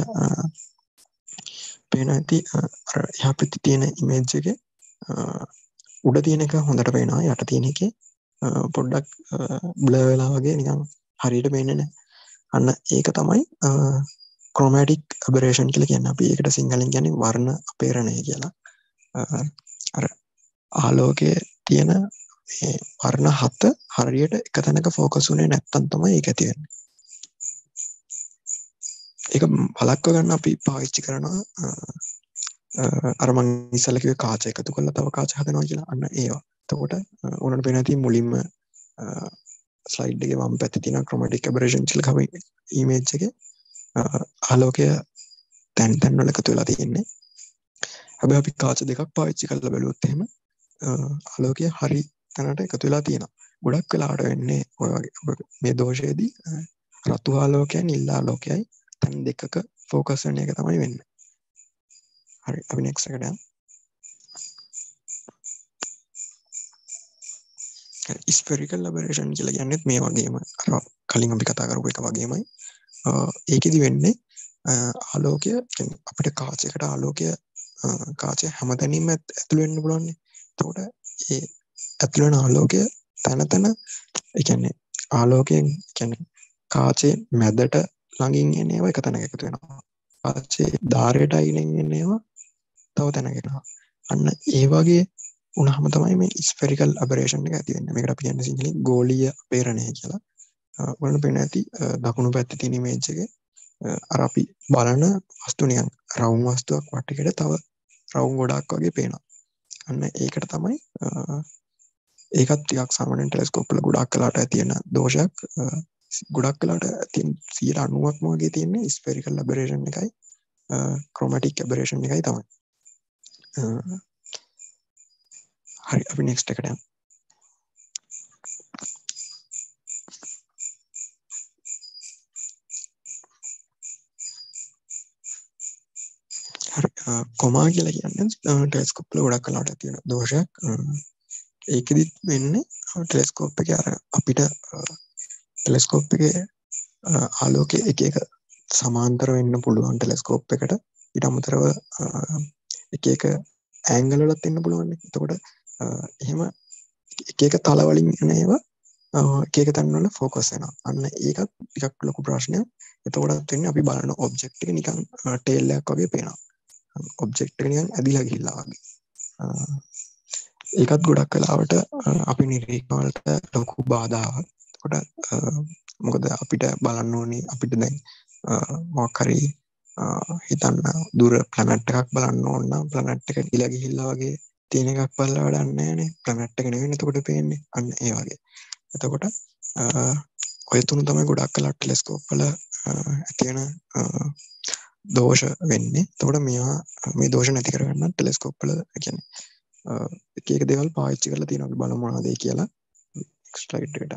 පේන ඇති අර එහා පැත්තේ තියෙන ඉමේජ් එකේ උඩ තියෙන එක හොඳට පේනවා. යට තියෙන එකේ පොඩ්ඩක් බ්ලර් වෙලා වගේ නිකන් හරියට පේන්නේ නැහැ. අන්න ඒක තමයි chromatic aberration කියලා කියන්නේ. අපි ඒකට සිංහලෙන් කියන්නේ වර්ණ අපේරණය කියලා. අර ආලෝකයේ තියෙන මේ වර්ණ හත හරියට එක තැනක ફોකස් වුණේ නැත්තම් තමයි ඒක ඇති වෙන්නේ. ඒක බලක්ව ගන්න අපි පාවිච්චි කරනවා අර මං ඉස්සෙල්ලා කිව්වේ කාච එකතු කරලා තව කාච හදනවා කියලා. අන්න ඒවා. එතකොට ඕනට පේන ඇති මුලින්ම ස්ලයිඩ් එකේ වම් පැත්තේ තියෙන chromatic aberration කියලා කව ඉමේජ් එකේ ආලෝකය තැන් තැන් වල එකතු වෙලා තියෙන්නේ. හැබැයි අපි කාච දෙකක් පාවිච්චි කරලා බැලුවොත් එහෙම ආලෝකය හරි තැනට එකතු වෙලා තියෙනවා. ගොඩක් වෙලාවට වෙන්නේ ඔය වගේ මේ දෝෂයේදී රතු ආලෝකයයි නිල් ආලෝකයයි තැන් දෙකක ફોකස් වෙන එක තමයි වෙන්නේ. හරි අපි next එකට යමු. spherical aberration කියලා කියන්නේ මේ වගේම අර කලින් අපි කතා කරපු එක වගේමයි. ඒකෙදි වෙන්නේ ආලෝකය අපිට කාචයකට ආලෝකය කාචය හැමතැනින්ම ඇතුළු වෙන්න පුළුවන් නේ. එතකොට ඒ ඇතුළු වෙන ආලෝකය තන තන ඒ කියන්නේ ආලෝකයෙන් කියන්නේ කාචේ මැදට ළඟින් එන ඒවා එක තැනක එකතු වෙනවා. කාචේ ධාරයට අයිනෙන් එන ඒවා තව තැනක එනවා. අන්න ඒ වගේ උනහම තමයි මේ ස්ෆෙරිකල් ඇබරේෂන් එක ඇති වෙන්නේ. මේකට අපි කියන්නේ සිංහලෙන් ගෝලීය අපේරණය කියලා. ඔයාලට පේන ඇති දකුණු පැත්තේ තියෙන ඉමේජ් එකේ අර අපි බලන වස්තු නිකන් රවුම් වස්තුවක් වටේකට තව රවුම් ගොඩක් වගේ පේනවා. අන්න ඒකට තමයි ඒකත් ටිකක් සාමාන්‍යයෙන් ටෙලස්කෝප් වල ගොඩක් කලකට තියෙන දෝෂයක්. ගොඩක් කලකට තියෙන සියයට අනූවක්ම වගේ තියෙන්නේ ස්ෆෙරිකල් ඇබරේෂන් එකයි ක්‍රොමැටික් ඇබරේෂන් එකයි තමයි. හරි අපි නෙක්ස්ට් එකට යමු. හරි කොමා කියලා කියන්නේ ටෙලස්කෝප් වල ගොඩක් කලකට තියෙන දෝෂයක්. ඒකෙදිත් වෙන්නේ ටෙලස්කෝප් එකේ අර අපිට ටෙලස්කෝප් එකේ ආලෝකයේ එක එක සමාන්තර වෙන්න පුළුවන් ටෙලස්කෝප් එකට. ඊට අමතරව එක එක ඇන්ගල් වලත් එන්න පුළුවන්. එතකොට එහෙම එක එක තල වලින් එන ඒවා එක එක තැන් වල ફોකස් වෙනවා. අන්න ඒකත් ටිකක් ලොකු ප්‍රශ්නයක්. එතකොටත් වෙන්නේ අපි බලන ඔබ්ජෙක්ට් එක නිකන් ටේල් එකක් වගේ පේනවා. ඔබ්ජෙක්ට් එක නිකන් ඇදිලා ගිහිල්ලා වගේ. ඒකත් ගොඩක් වෙලාවට අපි නිරීක්ෂණ වලට ලොකු බාධාවක්. එතකොට මොකද අපිට බලන්න ඕනේ අපිට දැන් මොකක් හරි හිතන්න දුර ප්ලැනට් එකක් බලන්න ඕන නම් ප්ලැනට් එක ගිලා ගිහිල්ලා වගේ තියෙන එකක් බලලා වැඩක් නැහැ නේ. ප්ලැනට් එක නෙවෙයි එතකොට පේන්නේ. අන්න ඒ වගේ. එතකොට ඔය තුන තමයි ගොඩක් කලක් ටෙලස්කෝප් වල ඇති වෙන දෝෂ වෙන්නේ. එතකොට මේවා මේ දෝෂ නැති කරගන්න ටෙලස්කෝප් වල කියන්නේ එක එක දේවල් පාවිච්චි කරලා තියෙනවා. අපි බලමු මොනවද ඒ කියලා. නෙක්ස්ට් ස්ලයිඩ් එකට.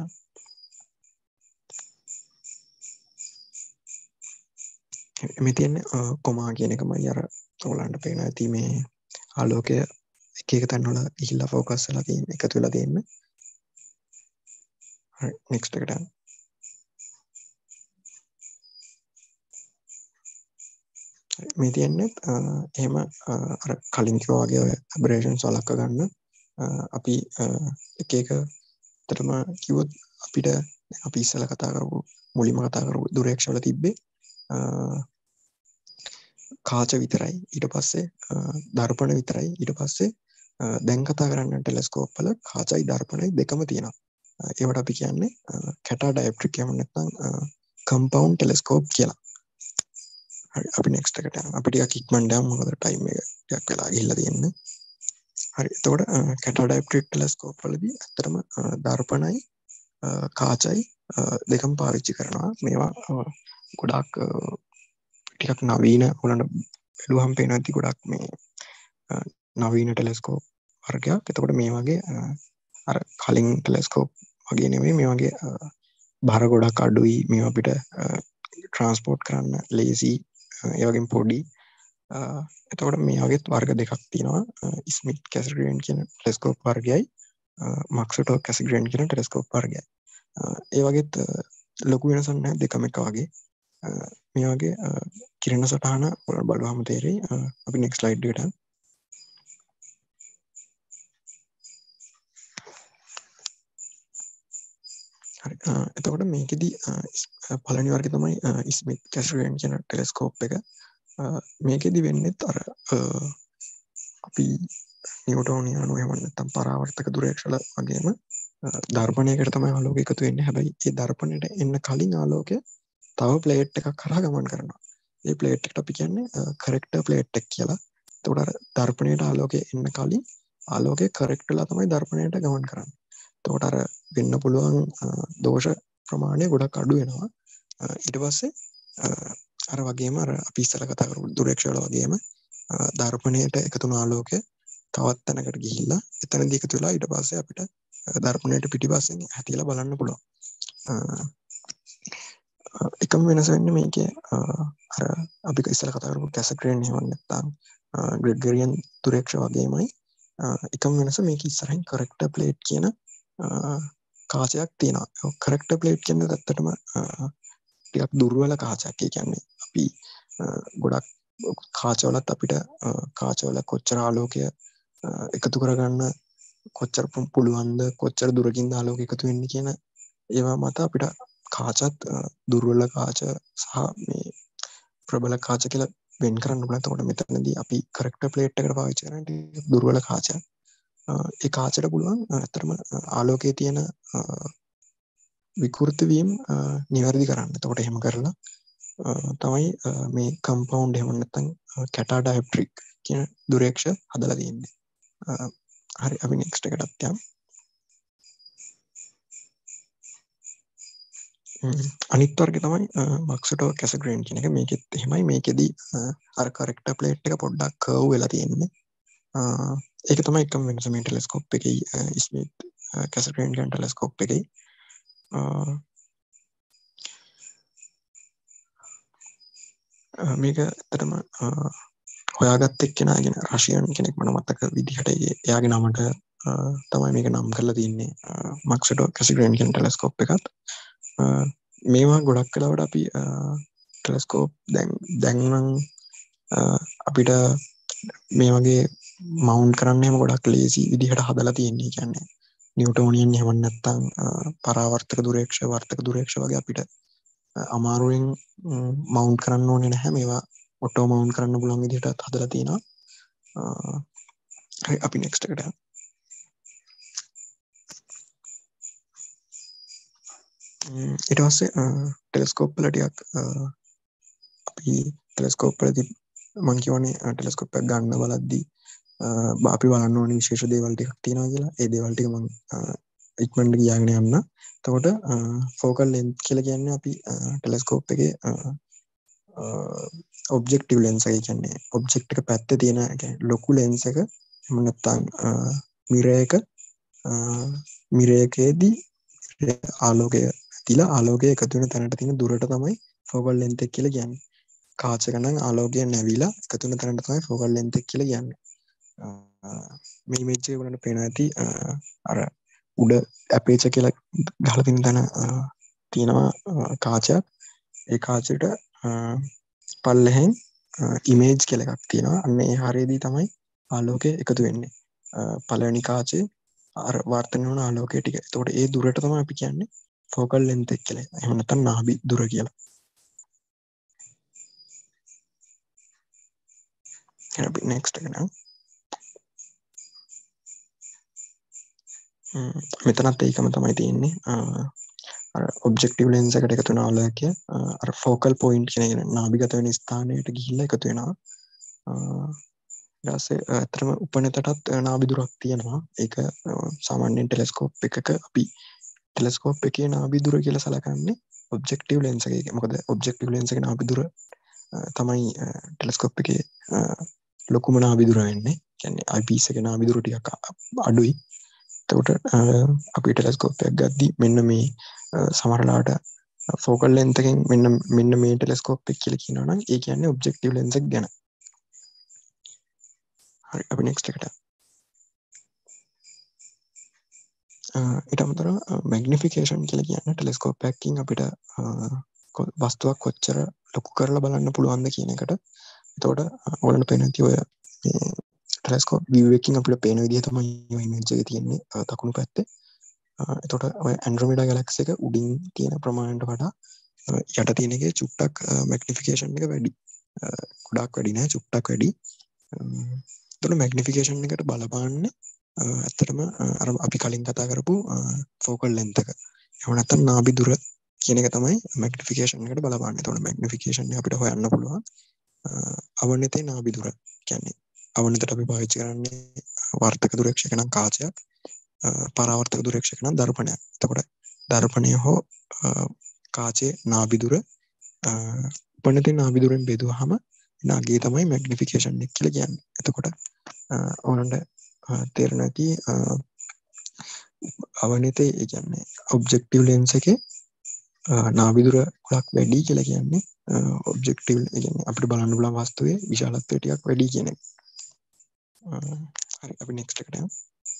මේ තියෙන්නේ කොමා කියන එකමයි අර ඔයගලන්ට පේන ඇති මේ ආලෝකය එක එක තැන් වල ගිහිල්ලා ફોකස් වෙලා තියෙන එකතු වෙලා තියෙන්නේ. හරි නෙක්ස්ට් එකට යන්න. මේ තියෙන්නේ එහෙම අර කලින් කිව්වා වගේ ඔය ඇබරේෂන්ස් වලක්ව ගන්න අපි එක එක ඇත්තටම කිව්වොත් අපිට අපි ඉස්සෙල්ලා කතා කරපු මුලින්ම කතා කරපු දුරේක්ෂ වල තිබ්බේ කාච විතරයි. ඊට පස්සේ දර්පණ විතරයි. ඊට පස්සේ දැන් කතා කරන්න ටෙලස්කෝප් වල කාචයි දර්පණයි දෙකම තියෙනවා. ඒවට අපි කියන්නේ කැටා ඩයොප්ට්‍රික් එහෙම නැත්නම් කම්පවුන්ඩ් ටෙලස්කෝප් කියලා. හරි අපි නෙක්ස්ට් එකට යමු. අපි ටිකක් ඉක්මනට යමු මොකද ටයිම් එක ටිකක් වෙලා ගිහිල්ලා තියෙන්නේ. හරි එතකොට කැටා ඩයොප්ට්‍රික් ටෙලස්කෝප් වලදී ඇත්තටම දර්පණයි කාචයි දෙකම පාවිච්චි කරනවා. මේවා ගොඩක් ටිකක් නවීන උනන බැලුවහම පේන ඇති ගොඩක් මේ නවීන ටෙලස්කෝප් වර්ගයක්. එතකොට මේ වගේ අර කලින් ටෙලස්කෝප් වගේ නෙමෙයි මේ වගේ බර ගොඩක් අඩුයි. මේවා අපිට ට්‍රාන්ස්පෝර්ට් කරන්න ලේසි. ඒ වගේම පොඩි. එතකොට මේ වගේ වර්ග දෙකක් තියෙනවා. ස්මිත් කැසග්‍රේන් කියන ටෙලස්කෝප් වර්ගයයි මක්සටෝ කැසග්‍රේන් කියන ටෙලස්කෝප් වර්ගයයි. ඒ වගේත් ලොකු වෙනසක් නැහැ දෙකම එක වගේ. මේ වගේ කිරණ සටහන ඔයාලා බලුවම තේරෙයි. අපි නෙක්ස්ට් ස්ලයිඩ් එකට යමු. හරි එතකොට මේකෙදි පළවෙනි වර්ගය තමයි ස්මිත් කැසග්‍රේන් කියන ටෙලස්කෝප් එක. මේකෙදි වෙන්නේ අර අපි නිව්ටෝනියානු එහෙම නැත්නම් පරාවර්තක දුරේක්ෂල වගේම දර්පණයකට තමයි ආලෝකය එකතු වෙන්නේ. හැබැයි ඒ දර්පණයට එන්න කලින් ආලෝකය තව ප්ලේට් එකක් කරා ගමන් කරනවා. ඒ ප්ලේට් එකට අපි කියන්නේ කරෙක්ටර් ප්ලේට් එක කියලා. එතකොට අර දර්පණයට ආලෝකය එන්න කලින් ආලෝකය කරෙක්ට් වෙලා තමයි දර්පණයට ගමන් කරන්නේ. එතකොට අර වෙන්න පුළුවන් දෝෂ ප්‍රමාණය ගොඩක් අඩු වෙනවා. ඊට පස්සේ අර වගේම අර අපි ඉස්සර කතා කරපු දුරේක්ෂ වල වගේම දර්පණයට එකතු වුණු ආලෝකය තවත් තැනකට ගිහිල්ලා එතනදී එකතු වෙලා ඊට පස්සේ අපිට දර්පණයට පිටිපස්සෙන් හැතිලා බලන්න පුළුවන්. එකම වෙනස වෙන්නේ මේකේ අර අපි ඉස්සර කතා කරපු කැසග්‍රේන් එහෙම නැත්නම් ග්‍රෙගරියන් දුරේක්ෂ වගේමයි එකම වෙනස මේක ඉස්සරහින් කරෙක්ටර් ප්ලේට් කියන කාචයක් තියෙනවා. කරෙක්ටර් ප්ලේට් කියන්නේ ඇත්තටම ටිකක් දුර්වල කාචයක්. ඒ කියන්නේ අපි ගොඩක් කාචවලත් අපිට කාචවල කොච්චර ආලෝකය එකතු කරගන්න කොච්චර පුළුවන්ද කොච්චර දුරකින්ද ආලෝකය එකතු වෙන්නේ කියන ඒවා මත අපිට කාචත් දුර්වල කාච සහ මේ ප්‍රබල කාච කියලා වෙන් කරන්න පුළුවන්. එතකොට මෙතනදී අපි කරෙක්ටර් ප්ලේට් එකට පාවිච්චි කරන්නේ දුර්වල කාචයක්. ඒ කාචයට පුළුවන් ඇත්තටම ආලෝකයේ තියෙන විකෘති වීම නිවැරදි කරන්න. එතකොට එහෙම කරලා තමයි මේ කම්පවුන්ඩ් එහෙම නැත්නම් කැටා ඩයොප්ට්‍රික් කියන දුරේක්ෂ හදලා තියෙන්නේ. හරි අපි නෙක්ස්ට් එකටත් යමු. අනිත් වර්ගය තමයි මක්සටෝ කැසග්‍රේන් කියන එක. මේකෙත් එහෙමයි. මේකෙදි අර කරෙක්ටර් ප්ලේට් එක පොඩ්ඩක් කර්ව් වෙලා තියෙන්නේ. ඒක තමයි එකම වෙනස මේ ටෙලස්කෝප් එකේ ස්මිත් කැසග්‍රේන් කියන ටෙලස්කෝප් එකේ. මේක ඇත්තටම හොයාගත්ත එක්කෙනාගෙන රෂියන් කෙනෙක් මට මතක විදිහට එයාගේ නමට තමයි මේක නම් කරලා තියෙන්නේ මක්සටෝ කැසග්‍රේන් කියන ටෙලස්කෝප් එකත්. මේවා ගොඩක් කලාවට අපි ටෙලස්කෝප් දැන් දැන් නම් අපිට මේ වගේ මවුන්ට් කරන්න එහෙම ගොඩක් ලේසි විදිහට හදලා තියෙන්නේ. කියන්නේ නිව්ටෝනියන් එහෙම නැත්නම් පරාවර්තක දුරේක්ෂ වර්තක දුරේක්ෂ වගේ අපිට අමාරුවෙන් මවුන්ට් කරන්න ඕනේ නැහැ. මේවා ඔටෝ මවුන්ට් කරන්න පුළුවන් විදිහට හදලා තියෙනවා. හරි අපි නෙක්ස්ට් එකට යමු. ඊට පස්සේ ටෙලස්කෝප් වල ටිකක් අපි ටෙලස්කෝප් වලදී මම කියවනේ ටෙලස්කෝප් එක ගන්න බලද්දී අපි බලන්න ඕනේ විශේෂ දේවල් ටිකක් තියෙනවා කියලා. ඒ දේවල් ටික මම ඉක්මනට ගියාගෙන යන්න. එතකොට ෆෝකල් ලෙන්ත් කියලා කියන්නේ අපි ටෙලස්කෝප් එකේ ඔබ්ජෙක්ටිව් ලෙන්ස් එක කියන්නේ ඔබ්ජෙක්ට් එක පැත්තේ තියෙන ලොකු ලෙන්ස් එක එහෙම නැත්නම් මිරර් එක මිරර් එකේදී ආලෝකය තියලා ආලෝකය එකතු වෙන තැනට තියෙන දුරට තමයි ෆෝකල් ලෙන්ත් එක කියලා කියන්නේ. කාච් එක නම් ආලෝකය නැවිලා එකතු වෙන තැනට තමයි ෆෝකල් ලෙන්ත් එක කියලා කියන්නේ. මේ ඉමේජ් එක වලට පේනවා ඇති අර උඩ ඇපේචර් කියලා ගහලා තියෙන තැන තියෙනවා කාචයක්. ඒ කාචයට පල්ලෙහෙන් ඉමේජ් කියලා එකක් තියෙනවා. අන්න ඒ හරියදී තමයි ආලෝකය එකතු වෙන්නේ. පළවෙනි කාචේ අර වර්තනය වන ආලෝකය ටික. එතකොට ඒ දුරට තමයි අපි කියන්නේ ෆෝකල් ලෙන්ත් එක කියලා. එහෙම නැත්නම් නාභි දුර කියලා. අපි නෙක්ස්ට් එක නම් මෙතනත් ඒකම තමයි තියෙන්නේ. අර ඔබ්ජෙක්ටිව් ලෙන්ස් එකට එකතු වෙන ආලෝකය අර ෆෝකල් පොයින්ට් කියන එක නාභිගත වෙන ස්ථානයට ගිහිල්ලා එකතු වෙනවා. ඊට පස්සේ අතරම උපනතටත් නාභි දුරක් තියෙනවා. ඒක සාමාන්‍යයෙන් ටෙලස්කෝප් එකක අපි ටෙලස්කෝප් එකේ නාභි දුර කියලා සලකන්නේ ඔබ්ජෙක්ටිව් ලෙන්ස් එකේ. මොකද ඔබ්ජෙක්ටිව් ලෙන්ස් එකේ නාභි දුර තමයි ටෙලස්කෝප් එකේ ලොකුම නාභි දුර වෙන්නේ. කියන්නේ අයිපීස් එකේ නාභි දුර ටිකක් අඩුයි. එතකොට අපි ටෙලස්කෝප් එකක් ගද්දි මෙන්න මේ සමහරලාට ෆෝකල් ලෙන්ත් එකෙන් මෙන්න මෙන්න මේ ටෙලස්කෝප් එක කියලා කියනවා නම් ඒ කියන්නේ ඔබ්ජෙක්ටිව් ලෙන්ස් එක ගැන. හරි අපි නෙක්ස්ට් එකට. ඊට අමතරව මැග්නිෆිකේෂන් කියලා කියන්නේ ටෙලස්කෝප් එකකින් අපිට වස්තුවක් කොච්චර ලොකු කරලා බලන්න පුළුවන්ද කියන එකට. එතකොට ඔයාලට පේන ඇති ඔය මේ ටෙලස්කෝප් view එකකින් අපිට පේන විදිහ තමයි ඔය ඉමේජ් එකේ තියෙන්නේ දකුණු පැත්තේ. එතකොට ඔය ඇන්ඩ්‍රොමෙඩා ගැලැක්සි එක උඩින් තියෙන ප්‍රමාණයට වඩා යට තියෙන එකේ චුට්ටක් මැග්නිෆිකේෂන් එක වැඩි. ගොඩක් වැඩි නෑ චුට්ටක් වැඩි. එතකොට මැග්නිෆිකේෂන් එකට බලපාන්නේ ඇත්තටම අර අපි කලින් කතා කරපු ෆෝකල් ලෙන්ත් එක. එහෙම නැත්නම් නාභි දුර කියන එක තමයි මැග්නිෆිකේෂන් එකට බලපාන්නේ. එතකොට මැග්නිෆිකේෂන් එක අපිට හොයන්න පුළුවන් අවනතේ නාභි දුර. කියන්නේ අවනතට අපි පාවිච්චි කරන්නේ වර්තක දුරේක්ෂක නම් කාචයක්, පරාවර්තක දුරේක්ෂක නම් දර්පණයක්. එතකොට දර්පණය හෝ කාචේ නාභි දුර උපනතේ නාභි දුරෙන් බෙදුවාම නාගේ තමයි මැග්නිෆිකේෂන් එක කියලා කියන්නේ. එතකොට ඕනට තේරෙන ඇති අවනතේ ඒ කියන්නේ ඔබ්ජෙක්ටිව් ලෙන්ස් එකේ නාභි දුර ගොඩක් වැඩි කියලා කියන්නේ ඔබ්ජෙක්ටිව් ඒ කියන්නේ අපිට බලන්න පුළුවන් වස්තුවේ විශාලත්වය ටිකක් වැඩි කියන එක. හරි අපි නෙක්ස්ට් එකට යමු.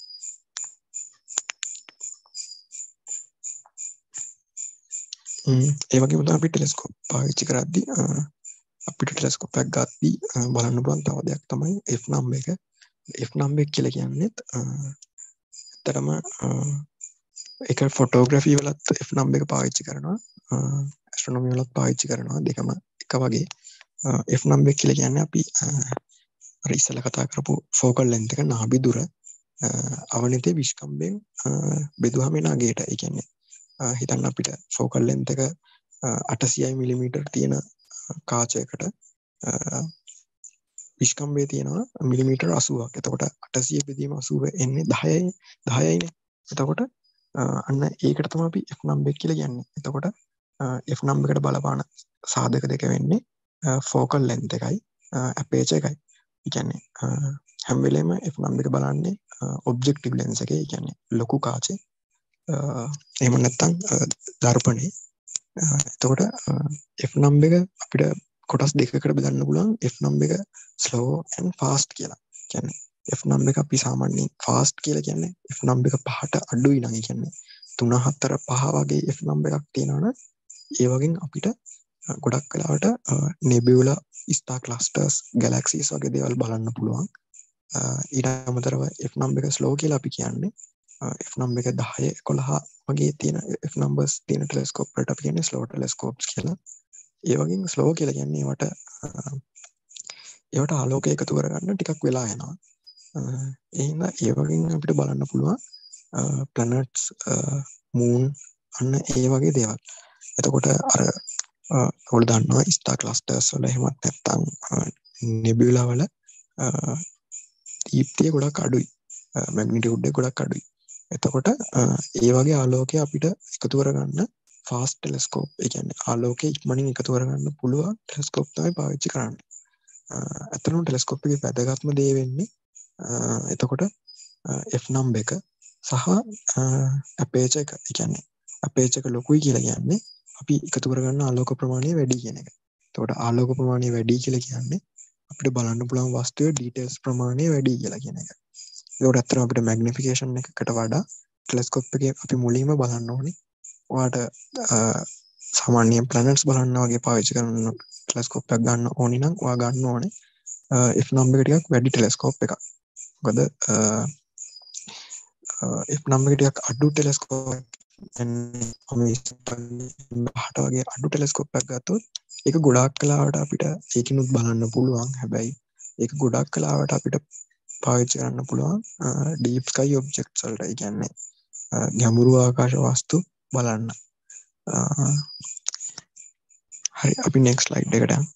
ඒ වගේම තමයි අපි ටෙලස්කෝප් පාවිච්චි කරද්දී අපිට ටෙලස්කෝප් එකක් ගද්දී බලන්න පුළුවන් තව දෙයක් තමයි F number එක. F number එක කියලා කියන්නේ ඇත්තටම ඒක ෆොටෝග්‍රැෆි වලත් F number එක පාවිච්චි කරනවා. ඇස්ට්‍රොනොමි වලත් පාවිච්චි කරනවා. දෙකම එක වගේ. F number එක කියලා කියන්නේ අපි අර ඉස්සෙල්ලා කතා කරපු ෆෝකල් ලෙන්ත් එක නාභි දුර අවනතේ විශ්කම්බෙන් බෙදුවම එන අගේට. ඒ කියන්නේ හිතන්න අපිට ෆෝකල් ලෙන්ත් එක අටසියයි මිලිමීටර් තියෙන කාචයකට විශ්කම්බේ තියෙනවා මිලිමීටර් අසූවක්. එතකොට අටසිය බෙදීම අසූව එන්නේ දහයයි දහයයිනේ. එතකොට අන්න ඒකට තමයි අපි F number කියලා කියන්නේ. එතකොට F number එකට බලපාන සාධක දෙක වෙන්නේ ෆෝකල් ලෙන්ත් එකයි අපේචර් එකයි. ඒ කියන්නේ හැම වෙලේම F number එක බලන්නේ ඔබ්ජෙක්ටිව් ලෙන්ස් එකේ. ඒ කියන්නේ ලොකු කාචේ. එහෙම නැත්නම් දර්පණේ. එතකොට F number එක අපිට කොටස් දෙකකට බෙදන්න පුළුවන්. F number එක slow and fast කියලා. කියන්නේ F number එක අපි සාමාන්‍යයෙන් fast කියලා කියන්නේ F number එක පහට අඩුයි නම්, ඒ කියන්නේ තුන හතර පහ වගේ F number එකක් තියෙනවනම් ඒ වගේ අපිට ගොඩක් වෙලාවට nebula, star clusters, galaxies වගේ දේවල් බලන්න පුළුවන්. ඊට අමතරව F number එක slow කියලා අපි කියන්නේ F number එක දහය එකොළහ වගේ තියෙන F numbers තියෙන ටෙලස්කෝප් වලට අපි කියන්නේ slow telescopes කියලා. ඒ වගේ ස්ලෝ කියලා කියන්නේ ඒවට ඒවට ආලෝකය එකතු කරගන්න ටිකක් වෙලා යනවා. ඒ හින්දා ඒ වගේ අපිට බලන්න පුළුවන් planets, moon අන්න ඒ වගේ දේවල්. එතකොට අර ඔයාලා දන්නවා star clusters වල එහෙමත් නැත්නම් nebula වල දීප්තිය ගොඩක් අඩුයි. magnitude එක ගොඩක් අඩුයි. එතකොට ඒ වගේ ආලෝකය අපිට එකතු කරගන්න ෆාස්ට් ටෙලස්කෝප්, ඒ කියන්නේ ආලෝකය ඉක්මනින් එකතු කරගන්න පුළුවන් ටෙලස්කෝප් තමයි පාවිච්චි කරන්නේ. අතනම ටෙලස්කෝප් එකේ වැදගත්ම දේ වෙන්නේ එතකොට F number එක සහ අපේචර් එක. ඒ කියන්නේ අපේචර් එක ලොකුයි කියලා කියන්නේ අපි එකතු කරගන්න ආලෝක ප්‍රමාණය වැඩි කියන එක. එතකොට ආලෝක ප්‍රමාණය වැඩි කියලා කියන්නේ අපිට බලන්න පුළුවන් වස්තුවේ ඩීටේල්ස් ප්‍රමාණය වැඩි කියලා කියන එක. ඒකට අතන අපිට මැග්නිෆිකේෂන් එකකට වඩා ටෙලස්කෝප් එකේ අපි මුලින්ම බලන්න ඕනේ. ඔයාට සාමාන්‍යයෙන් ප්ලැනට්ස් බලන්න වගේ පාවිච්චි කරන ටෙලස්කෝප් එකක් ගන්න ඕනේ නම් ඔයා ගන්න ඕනේ F number එක ටිකක් වැඩි ටෙලස්කෝප් එකක්. මොකද F number එක ටිකක් අඩු ටෙලස්කෝප් එකක් වගේ අඩු ටෙලස්කෝප් එකක් ගත්තොත් ඒක ගොඩාක් කලාවට අපිට ඒකිනුත් බලන්න පුළුවන්. හැබැයි ඒක ගොඩාක් කලාවට අපිට පාවිච්චි කරන්න පුළුවන් ඩීප් ස්කයි ඔබ්ජෙක්ට්ස් වලට. ඒ කියන්නේ ගැඹුරු ආකාශ වස්තු බලන්න. හරි, අපි next slide එකට යමු.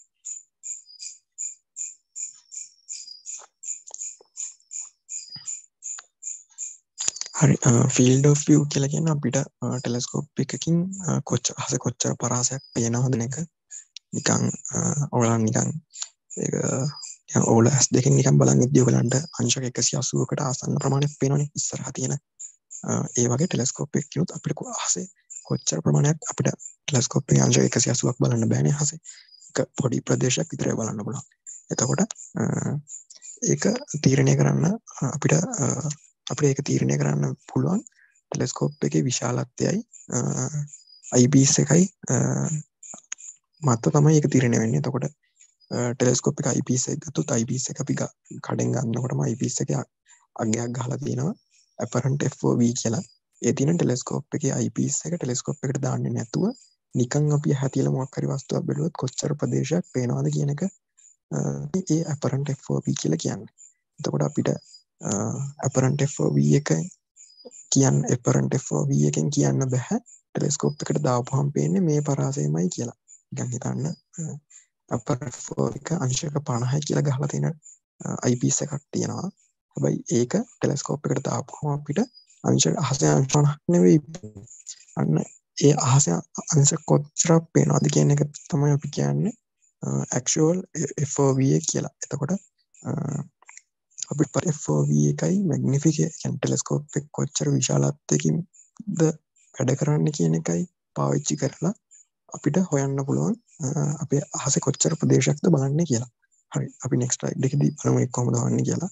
හරි, field of view කියලා කියන්නේ අපිට ටෙලස්කෝප් එකකින් කොච්චර අහස කොච්චර පරාසයක් පේනවද නේක. නිකන් ඔයාලා නිකන් ඒක ඔයාලා ඇස් දෙකෙන් නිකන් බලන් ඉද්දී ඔයගලන්ට අංශක එකසිය අසූවකට ආසන්න ප්‍රමාණයක් පේනවනේ ඉස්සරහා තියෙන. ඒ වගේ ටෙලස්කෝප් එකකිනුත් අපිට අහසේ කොච්චර ප්‍රමාණයක් අපිට ටෙලස්කෝප් එකේ අංශක එකසිය අසූවක් බලන්න බෑනේ අහසේ. ඒක පොඩි ප්‍රදේශයක් විතරයි බලන්න පුළුවන්. එතකොට ඒක තීරණය කරන්න අපිට අපිට ඒක තීරණය කරන්න පුළුවන් ටෙලස්කෝප් එකේ විශාලත්වයයි අයිපීස් එකයි මත තමයි ඒක තීරණය වෙන්නේ. එතකොට ටෙලස්කෝප් එක අයිපීස් එක ගත්තොත් අයිපීස් එක අපි කඩෙන් ගන්නකොටම අයිපීස් එකේ අගයක් ගහලා තියෙනවා apparent F O V කියලා. ඒ තියෙන ටෙලස්කෝප් එකේ අයිපීස් එක ටෙලස්කෝප් එකට දාන්නේ නැතුව නිකන් අපි හැතියල මොකක් හරි වස්තුවක් බැලුවොත් කොච්චර ප්‍රදේශයක් පේනවද කියන එක ඒ apparent F O V කියලා කියන්නේ. එතකොට අපිට apparent F O V එක කියන්න apparent F O V එකෙන් කියන්න බෑ ටෙලස්කෝප් එකට දාපුවහම පේන්නේ මේ පරාසයමයි කියලා. නිකන් හිතන්න apparent F O V එක අංශක පනහයි කියලා ගහලා තියෙන අයිපීස් එකක් තියෙනවා. හැබැයි ඒක ටෙලස්කෝප් එකට දාපුවම අපිට අංශක අහසේ අංශ පනහක් නෙවෙයි. අන්න ඒ අහසේ අංශ කොච්චරක් පේනවද කියන එක තමයි අපි කියන්නේ actual F O V කියලා. එතකොට අපිට F O V එකයි මැග්නිෆිකේෂන් ටෙලස්කෝප් එක කොච්චර විශාලත්වයකින්ද වැඩ කරන්නේ කියන එකයි පාවිච්චි කරලා අපිට හොයන්න පුළුවන් අපේ අහසේ කොච්චර ප්‍රදේශයක්ද බලන්නේ කියලා. හරි, අපි next slide එකේදී බලමු ඒක කොහොමද හොයන්නේ කියලා.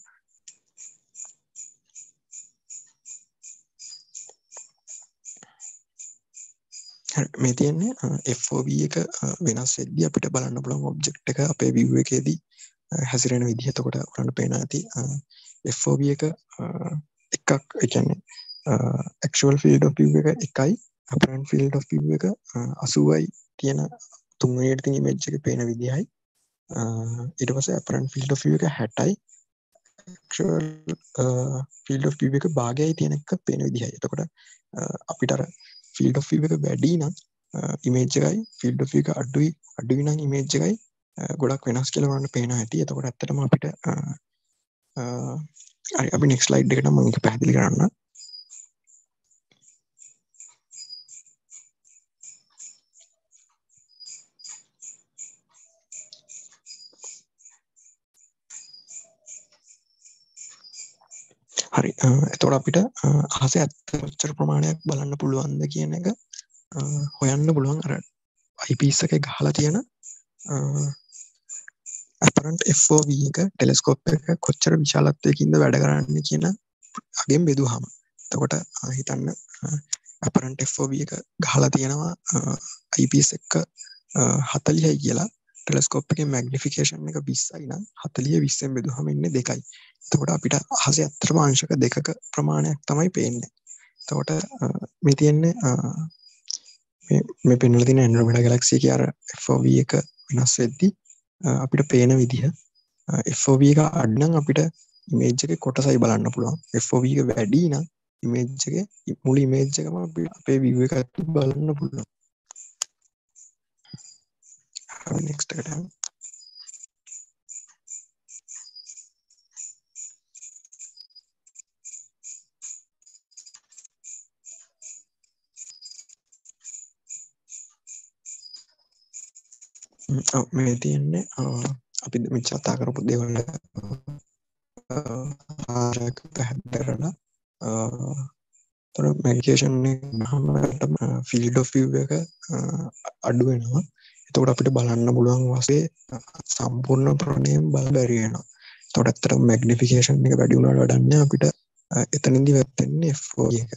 හරි, මේ තියෙන්නේ F O V එක වෙනස් වෙද්දී අපිට බලන්න පුළුවන් ඔබ්ජෙක්ට් එක අපේ view එකේදී හැසිරෙන විදිහ. එතකොට ඔයාලට පේන ඇති F O V එක එකක්, ඒ කියන්නේ actual field of view එක එකයි apparent field of view එක අසූවයි තියෙන තුන්වෙනියට තියෙන image එකේ පේන විදිහයි. ඊට පස්සේ apparent field of view එක හැටයි actual field of view එක භාගයයි තියෙන එක පේන විදිහයි. එතකොට අපිට අර field of view එක වැඩි නම් image එකයි field of view එක අඩුයි අඩුයි නම් image එකයි ගොඩක් වෙනස් කියලා වන්න පේන හැටි. එතකොට ඇත්තටම අපිට හරි අපි next slide එකට මම ඒක පැහැදිලි කරන්න. හරි එතකොට අපිට අහසේ ඇත්තට ප්‍රමාණයක් බලන්න පුළුවන්ද කියන එක හොයන්න පුළුවන් අර eyepiece එකේ ගහලා තියෙන apparent F O V එක ටෙලස්කෝප් එක කොච්චර විශාලත්වයකින්ද වැඩ කරන්නේ කියන අගෙන් බෙදුවාම එතකොට හිතන්න apparent F O V එක ගහලා තියෙනවා eyepiece එක හතලිහයි කියලා ටෙලස්කෝප් එකේ මැග්නිෆිකේෂන් එක විස්සයි නම් හතලිය විස්සෙන් බෙදුවාම ඉන්නේ දෙකයි. එතකොට අපිට අහසේ අතරම අංශක දෙකක ප්‍රමාණයක් තමයි පේන්නේ. එතකොට මේ තියෙන්නේ මේ මේ පෙන්වලා තියෙන ඇන්ඩ්‍රොමෙඩා ගැලැක්සි එකේ අර F O V එක වෙනස් වෙද්දී අපිට පේන විදිහ F O V එක අඩු නම් අපිට ඉමේජ් එකේ කොටසයි බලන්න පුළුවන්. F O V එක වැඩි නම් ඉමේජ් එකේ මුළු ඉමේජ් එකම අපේ view එකට බලන්න පුළුවන්. next එකට යමු. මේ තියෙන්නේ අපි මෙච්චර කතා කරපු දේවල් ආරක පැහැදිලිලා තොර මෙඩිකේෂන් එකම ෆීල්ඩ් ඔෆ් view එක අඩු වෙනවා. එතකොට අපිට බලන්න පුළුවන් වාසේ සම්පූර්ණ ප්‍රණයම් බල බැරි වෙනවා. එතකොට ඇත්තට මැග්නිෆිකේෂන් එක වැඩි වුණාට වැඩක් නැහැ. අපිට එතනින්දි වැටෙන්නේ F O V එක.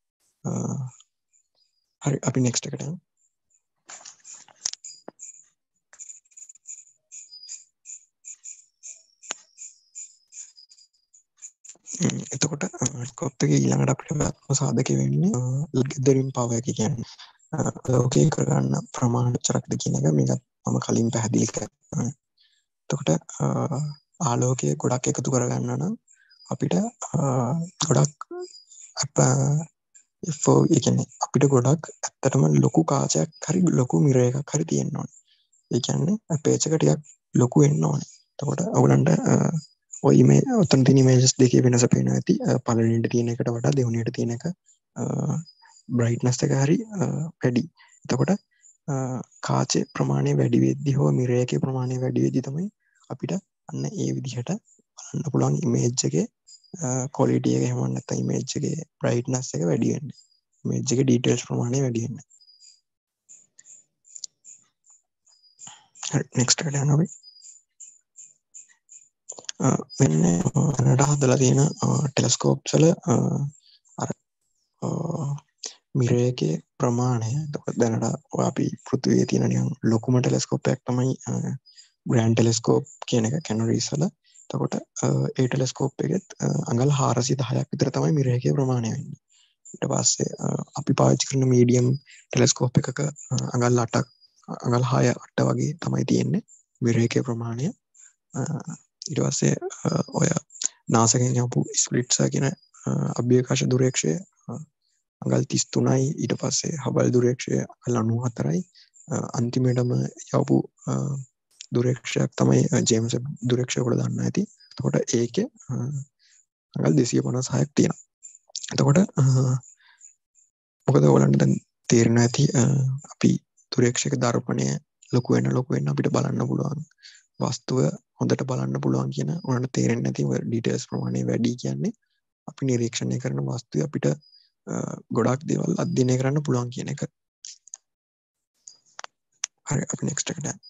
හරි අපි next එකට යමු. එතකොට ස්කෝප් එකේ ඊළඟට අපිට සාධක වෙන්නේ ගෙදරින් පව එක කියන්නේ ලෝකේ කරගන්න ප්‍රමාණ චරක්ද කියන එක මේක මම කලින් පැහැදිලි කරා. එතකොට ආලෝකය ගොඩක් එකතු කරගන්න නම් අපිට ගොඩක් F O V ඒ කියන්නේ අපිට ගොඩක් ඇත්තටම ලොකු කාචයක් හරි ලොකු මිරර් එකක් හරි තියෙන්න ඕනේ. ඒ කියන්නේ අපේච් එක ටිකක් ලොකු වෙන්න ඕනේ. එතකොට ඔයගලන්ට ඔය මේ ඔතන තියෙන ඉමේජස් දෙකේ වෙනස පේනවා ඇති. පළවෙනිට තියෙන එකට වඩා දෙවෙනියට තියෙන එක බ්‍රයිට්නස් එක හරි වැඩි. එතකොට කාචේ ප්‍රමාණය වැඩි වෙද්දී හෝ මිරර් එකේ ප්‍රමාණය වැඩි වෙද්දී තමයි අපිට අන්න ඒ විදිහට බලන්න පුළුවන් ඉමේජ් එකේ ක්වොලිටි එක එහෙම නැත්නම් ඉමේජ් එකේ බ්‍රයිට්නස් එක වැඩි වෙන්නේ. ඉමේජ් එකේ ඩීටේල්ස් ප්‍රමාණය වැඩි වෙන්නේ. හරි next එකට යනවා අපි. මෙන්න දැනට හදලා තියෙන ටෙලස්කෝප්ස් වල අර මිරර් එකේ ප්‍රමාණය එතකොට දැනට අපි පෘථිවියේ තියෙන නිකන් ලොකුම ටෙලස්කෝප් එකක් තමයි ග්‍රෑන්ඩ් ටෙලස්කෝප් කියන එක කැනරීස් වල. එතකොට ඒ ටෙලස්කෝප් එකෙත් අඟල් හාරසිය දහයක් විතර තමයි මිරර් එකේ ප්‍රමාණය වෙන්නේ. ඊට පස්සේ අපි පාවිච්චි කරන මීඩියම් ටෙලස්කෝප් එකක අඟල් අටක් අඟල් හය අට වගේ තමයි තියෙන්නේ මිරර් එකේ ප්‍රමාණය. ඊට පස්සේ ඔය නාසා එකෙන් යපු ස්ප්ලිට්සර් කියන අභ්‍යවකාශ දුරේක්ෂය අඟල් තිස් තුනයි. ඊට පස්සේ හබල් දුරේක්ෂය අඟල් අනූ හතරයි. අන්තිමේටම යවපු දුරේක්ෂයක් තමයි ජේම්ස් වෙබ් දුරේක්ෂය කියලා දන්න ඇති. එතකොට ඒකේ අඟල් දෙසිය පනස් හයක් තියෙනවා. එතකොට මොකද ඔයගලන්ට දැන් තේරෙනවා ඇති අපි දුරේක්ෂයක දර්පණය ලොකු වෙන ලොකු වෙන අපිට බලන්න පුළුවන් වස්තුව හොඳට බලන්න පුළුවන් කියන ඔයාලට තේරෙන්නේ නැති ඩීටේල්ස් ප්‍රමාණය වැඩි කියන්නේ අපි නිරීක්ෂණය කරන වස්තුවේ අපිට ගොඩක් දේවල් අධ්‍යයනය කරන්න පුළුවන් කියන එක. හරි අපි next එකට යමු.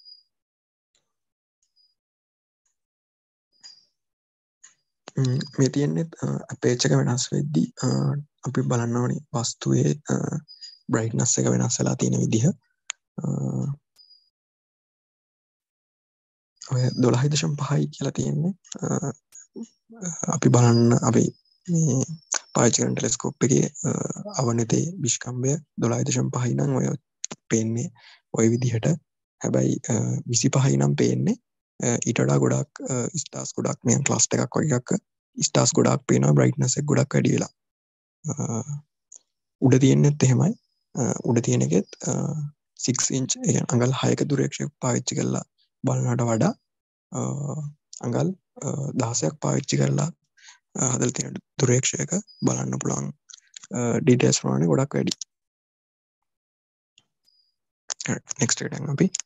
මේ තියෙන්නේ අපේච් එක වෙනස් වෙද්දී අපි බලන්න ඕනේ වස්තුවේ බ්‍රයිට්නස් එක වෙනස් වෙලා තියෙන විදිහ. ඔය දොළහයි දශම පහයි කියලා තියෙන්නේ අපි බලන්න අපි මේ පාවිච්චි කරන ටෙලස්කෝප් එකේ අවනතේ විශ්කම්භය දොළහයි දශම පහයි නම් ඔය පේන්නේ ওই විදිහට. හැබැයි විසි පහයි නම් පේන්නේ ඊට වඩා ගොඩක් ස්ටාර්ස් ගොඩක් මේ ක්ලස්ටර් එකක් වගේ එකක් ස්ටාර්ස් ගොඩක් පේනවා බ්‍රයිට්නස් එක ගොඩක් වැඩි වෙලා. උඩ තියෙන්නෙත් එහෙමයි. උඩ තියෙන එකෙත් six inch ඒ කියන්නේ අඟල් හයක දුරේක්ෂයක් පාවිච්චි කරලා බලනට වඩා අඟල් දහසක් පාවිච්චි කරලා හදලා තියෙන දුරේක්ෂයක බලන්න පුළුවන් ඩීටේල්ස් ප්‍රමාණය ගොඩක් වැඩි. නෙක්ස්ට් එකට යමු අපි.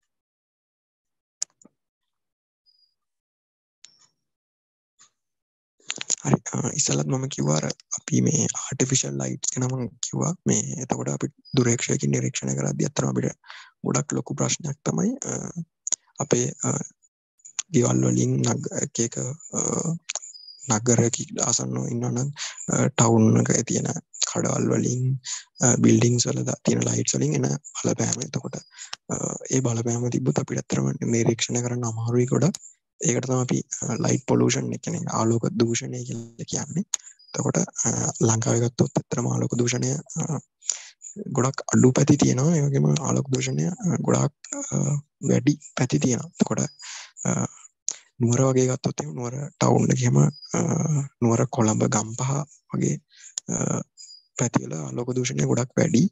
හරි ඉස්සෙල්ලත් මම කිව්වා අර අපි මේ ආටිෆිෂල් ලයිට්ස් ගැන මම කිව්වා මේ එතකොට අපි දුරේක්ෂයකින් නිරීක්ෂණය කරද්දී අත්‍තරම අපිට ගොඩක් ලොකු ප්‍රශ්නයක් තමයි අපේ ගෙවල් වලින් එක එක නගරයක ආසන්නව ඉන්නවනම් ටවුන් එකේ තියෙන කඩවල් වලින් බිල්ඩින්ග්ස් වල තියෙන ලයිට්ස් වලින් එන බලපෑම. එතකොට ඒ බලපෑම තිබ්බොත් අපිට අත්‍තරම නිරීක්ෂණය කරන්න අමාරුයි ගොඩක්. ඒකට තමයි අපි ලයිට් පොලියුෂන් එක කියන්නේ ආලෝක දූෂණය කියලා කියන්නේ. එතකොට ලංකාවේ ගත්තොත් ඇත්තටම ආලෝක දූෂණය ගොඩක් අඩු පැති තියෙනවා. ඒ වගේම ආලෝක දූෂණය ගොඩක් වැඩි පැති තියෙනවා. එතකොට නුවර වගේ ගත්තොත් නුවර ටවුන් එකේම නුවර කොළඹ ගම්පහ වගේ පැතිවල ආලෝක දූෂණය ගොඩක් වැඩි.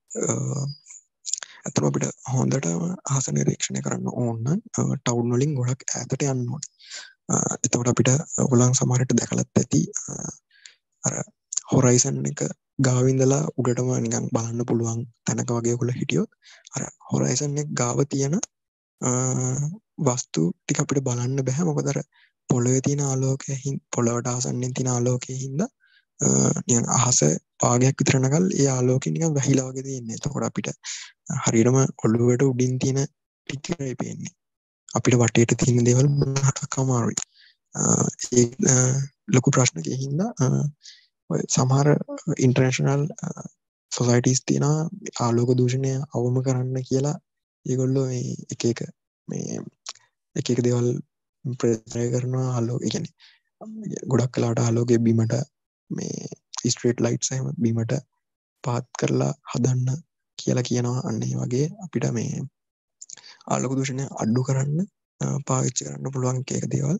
ඇත්තටම අපිට හොඳට අහස නිරීක්ෂණය කරන්න ඕන නම් ටවුන් වලින් ගොඩක් ඈතට යන්න ඕනේ. එතකොට අපිට ඔයගොල්ලන් සමහරට දැකලත් ඇති අර හොරයිසන් එක ගාව ඉඳලා උඩටම නිකන් බලන්න පුළුවන් තැනක වගේ ඔයගොල්ලෝ හිටියොත් අර හොරයිසන් එක ගාව තියෙන වස්තු ටික අපිට බලන්න බෑ. මොකද අර පොළවේ තියෙන ආලෝකයෙන් පොළවට ආසන්නෙන් තියෙන ආලෝකයෙන් හින්දා නිකන් අහස පාගයක් විතර නගල් ඒ ආලෝකය නිකන් වැහිලා වගේ තියෙන්නේ. එතකොට අපිට හරියටම ඔළුවට උඩින් තියෙන ටිකයි පේන්නේ. අපිට වටේට තියෙන දේවල් බලන්නට අමාරුයි. ඒ ලොකු ප්‍රශ්නකකින් හින්දා ඔය සමහර ඉන්ටර්නැෂනල් සොසයිටිස් තියෙනවා ආලෝක දූෂණය අවම කරන්න කියලා. ඒගොල්ලෝ මේ එක එක මේ එක එක දේවල් ප්‍රචාරය කරනවා. ආලෝක ඒ කියන්නේ ගොඩක් කලාට ආලෝකයේ බීමට මේ ස්ට්‍රීට් ලයිට්ස් එහෙම බීමට පාත් කරලා හදන්න කියලා කියනවා. අන්න ඒ වගේ අපිට මේ ආලෝක දූෂණය අඩු කරන්න පාවිච්චි කරන්න පුළුවන් එක එක දේවල්.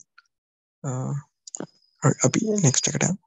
අපි නෙක්ස්ට් එකට යමු.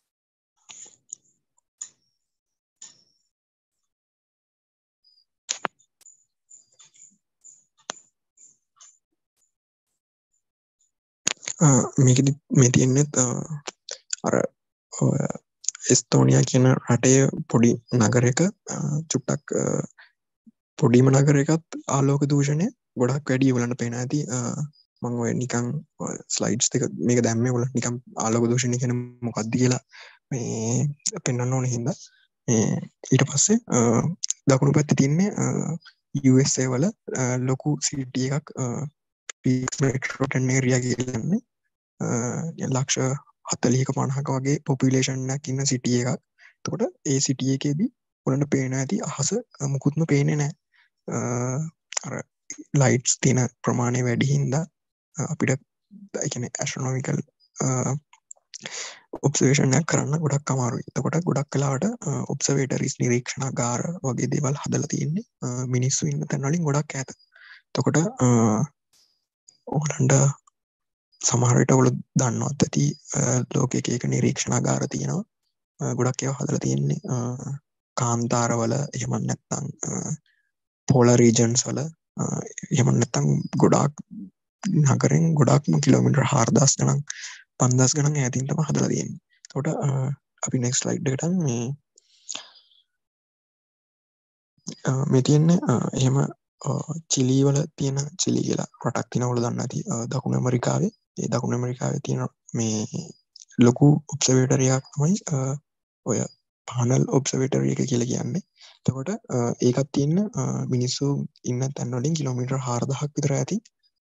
මේකෙදි මේ තියෙන්නේ අර එස්තෝනියා කියන රටේ පොඩි නගරයක චුට්ටක් පොඩිම නගරයකත් ආලෝක දූෂණය ගොඩක් වැඩි. ඔයගලන්ට පේන ඇති මම ඔය නිකන් ස්ලයිඩ්ස් දෙක මේක දැම්මේ ඔයගලන්ට නිකන් ආලෝක දූෂණය කියන්නේ මොකක්ද කියලා මේ පෙන්වන්න ඕන හින්දා. ඊට පස්සේ දකුණු පැත්තේ තියන්නේ යූ එස් ඒ වල ලොකු සිටි එකක් මෙට්‍රෝපොලිටන් ඒරියා කියන්නේ ලක්ෂ හතලිහක පනහක වගේ පොපියුලේෂන් එකක් ඉන්න සිටි එකක්. එතකොට ඒ සිටි එකේදී ඔයගලන්ට පේන ඇති අහස මුකුත්ම පේන්නේ නැහැ. අර ලයිට්ස් තියෙන ප්‍රමාණය වැඩි හින්දා අපිට ඒ කියන්නේ ඇස්ට්‍රොනොමිකල් ඔබ්සර්වේෂන් එකක් කරන්න ගොඩක් අමාරුයි. එතකොට ගොඩක් වෙලාවට ඔබ්සර්වේටරිස් නිරීක්ෂණාගාර වගේ දේවල් හදලා තියෙන්නේ මිනිස්සු ඉන්න තැන් වලින් ගොඩක් ඈත. එතකොට ඔයගලන්ට සමහර විට ඔයගොල්ලෝ දන්නවත් ඇති ලෝකයේ එක එක නිරීක්ෂණාගාර තියෙනවා. ගොඩක් ඒවා හදලා තියෙන්නේ කාන්තාරවල එහෙම නැත්නම් පෝලර් රීජන්ස් වල එහෙම නැත්නම් ගොඩාක් නගරෙන් ගොඩාක්ම කිලෝමීටර් හාරදාස් ගණන් පන්දාස් ගණන් ඈතින් තමයි හදලා තියෙන්නේ. එතකොට අපි නෙක්ස්ට් ස්ලයිඩ් එකට මේ මේ තියෙන්නේ එහෙම චිලි වල තියෙන චිලි කියලා රටක් තියෙනවා. ඔයාලා දන්නා ඇති දකුණු ඇමරිකාවේ. ඒ දකුණු ඇමරිකාවේ තියෙන මේ ලොකු ඔබ්සර්වේටරි එකක් තමයි ඔය පානල් ඔබ්සර්වේටරි එක කියලා කියන්නේ. එතකොට ඒකත් තියෙන මිනිස්සු ඉන්න තැන් වලින් කිලෝමීටර් හාරදහක් විතර ඇති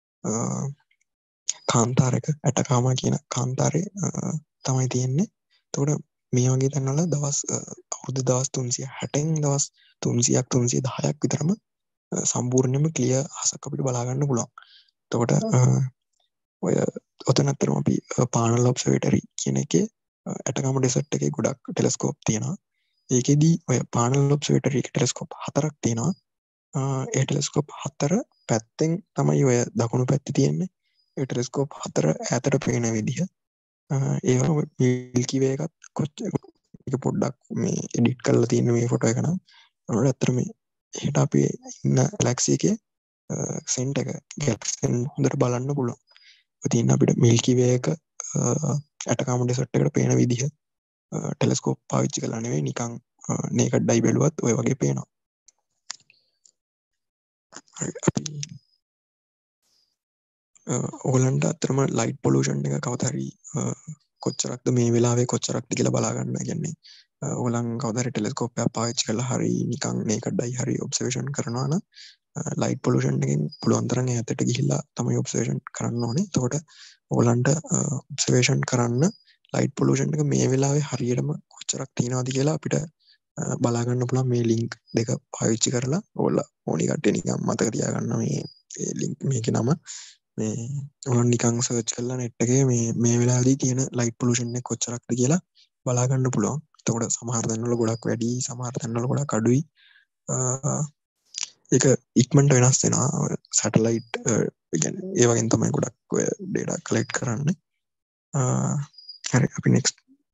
කාන්තාරයක ඇටකාමා කියන කාන්තාරේ තමයි තියෙන්නේ. එතකොට මේ වගේ තැන්වල දවස් අවුරුදු දවස් තුන්සිය හැටෙන් දවස් තුන්සියක් තුන්සිය දහයක් විතරම සම්පූර්ණයෙන්ම ක්ලියර් අහසක් අපිට බලා ගන්න පුළුවන්. එතකොට ඔය ඔතන අතරම අපි පානල් ඔබ්සර්වේටරි කියන එකේ ඇටකාම ඩෙසර්ට් එකේ ගොඩක් ටෙලස්කෝප් තියෙනවා. ඒකෙදි ඔය පානල් ඔබ්සර්වේටරි එකේ ටෙලස්කෝප් හතරක් තියෙනවා. ඒ ටෙලස්කෝප් හතර පැත්තෙන් තමයි ඔය දකුණු පැත්තේ තියෙන්නේ. ඒ ටෙලස්කෝප් හතර ඈතට පේන විදිහ ඒවා මිල්කි වේ එකත් කොච්චර එක පොඩ්ඩක් මේ එඩිට් කරලා තියෙන මේ ෆොටෝ එක නම් ඒකට ඇත්තට මේ එහෙට අපි ඉන්න ගැලැක්සි එකේ සෙන්ටර් එක ගැලැක්සියෙන් හොඳට බලන්න පුළුවන්. ඔය තියෙන අපිට මිල්කි වේ එක ඇටෝම් ඩෙසර්ට් එකට පේන විදිහ ටෙලස්කෝප් පාවිච්චි කරලා නෙවෙයි නිකන් නේකඩ් ඩයි බැලුවත් ඔය වගේ පේනවා. හරි අපි ඕගලන්ට අත්‍තරම ලයිට් පොලූෂන් එක කවදා හරි කොච්චරක්ද මේ වෙලාවේ කොච්චරක්ද කියලා බලා ගන්න. කියන්නේ ඕගලන් කවදා හරි ටෙලස්කෝප් එකක් පාවිච්චි කරලා හරි නිකන් නේකඩ් ඩයි හරි ඔබ්සර්වේෂන් කරනවා නම් ලයිට් පොලූෂන් එකෙන් පුළුවන් තරම් ඈතට ගිහිල්ලා තමයි ඔබ්සර්වේෂන් කරන්න ඕනේ. එතකොට ඕගලන්ට ඔබ්සර්වේෂන් කරන්න ලයිට් පොලූෂන් එක මේ වෙලාවේ හරියටම කොච්චරක් තියෙනවද කියලා අපිට බලා ගන්න පුළුවන් මේ ලින්ක් දෙක පාවිච්චි කරලා. ඕගොල්ලෝ ඕනි කට්ටිය නිකන් මතක තියාගන්න මේ ලින්ක් මේකේ නම මේ ඔයගොල්ලෝ නිකන් සර්ච් කරලා net එකේ මේ මේ වෙලාවේදී තියෙන ලයිට් පොලූෂන් එක කොච්චරක්ද කියලා බලා ගන්න පුළුවන්. එතකොට සමහර තැන්වල ගොඩක් වැඩි සමහර තැන්වල ගොඩක් අඩුයි. ඒක ඉක්මනට වෙනස් වෙනවා. සැටලයිට් කියන්නේ ඒ වගේම තමයි ගොඩක් ඔය data collect කරන්නේ. හරි අපි next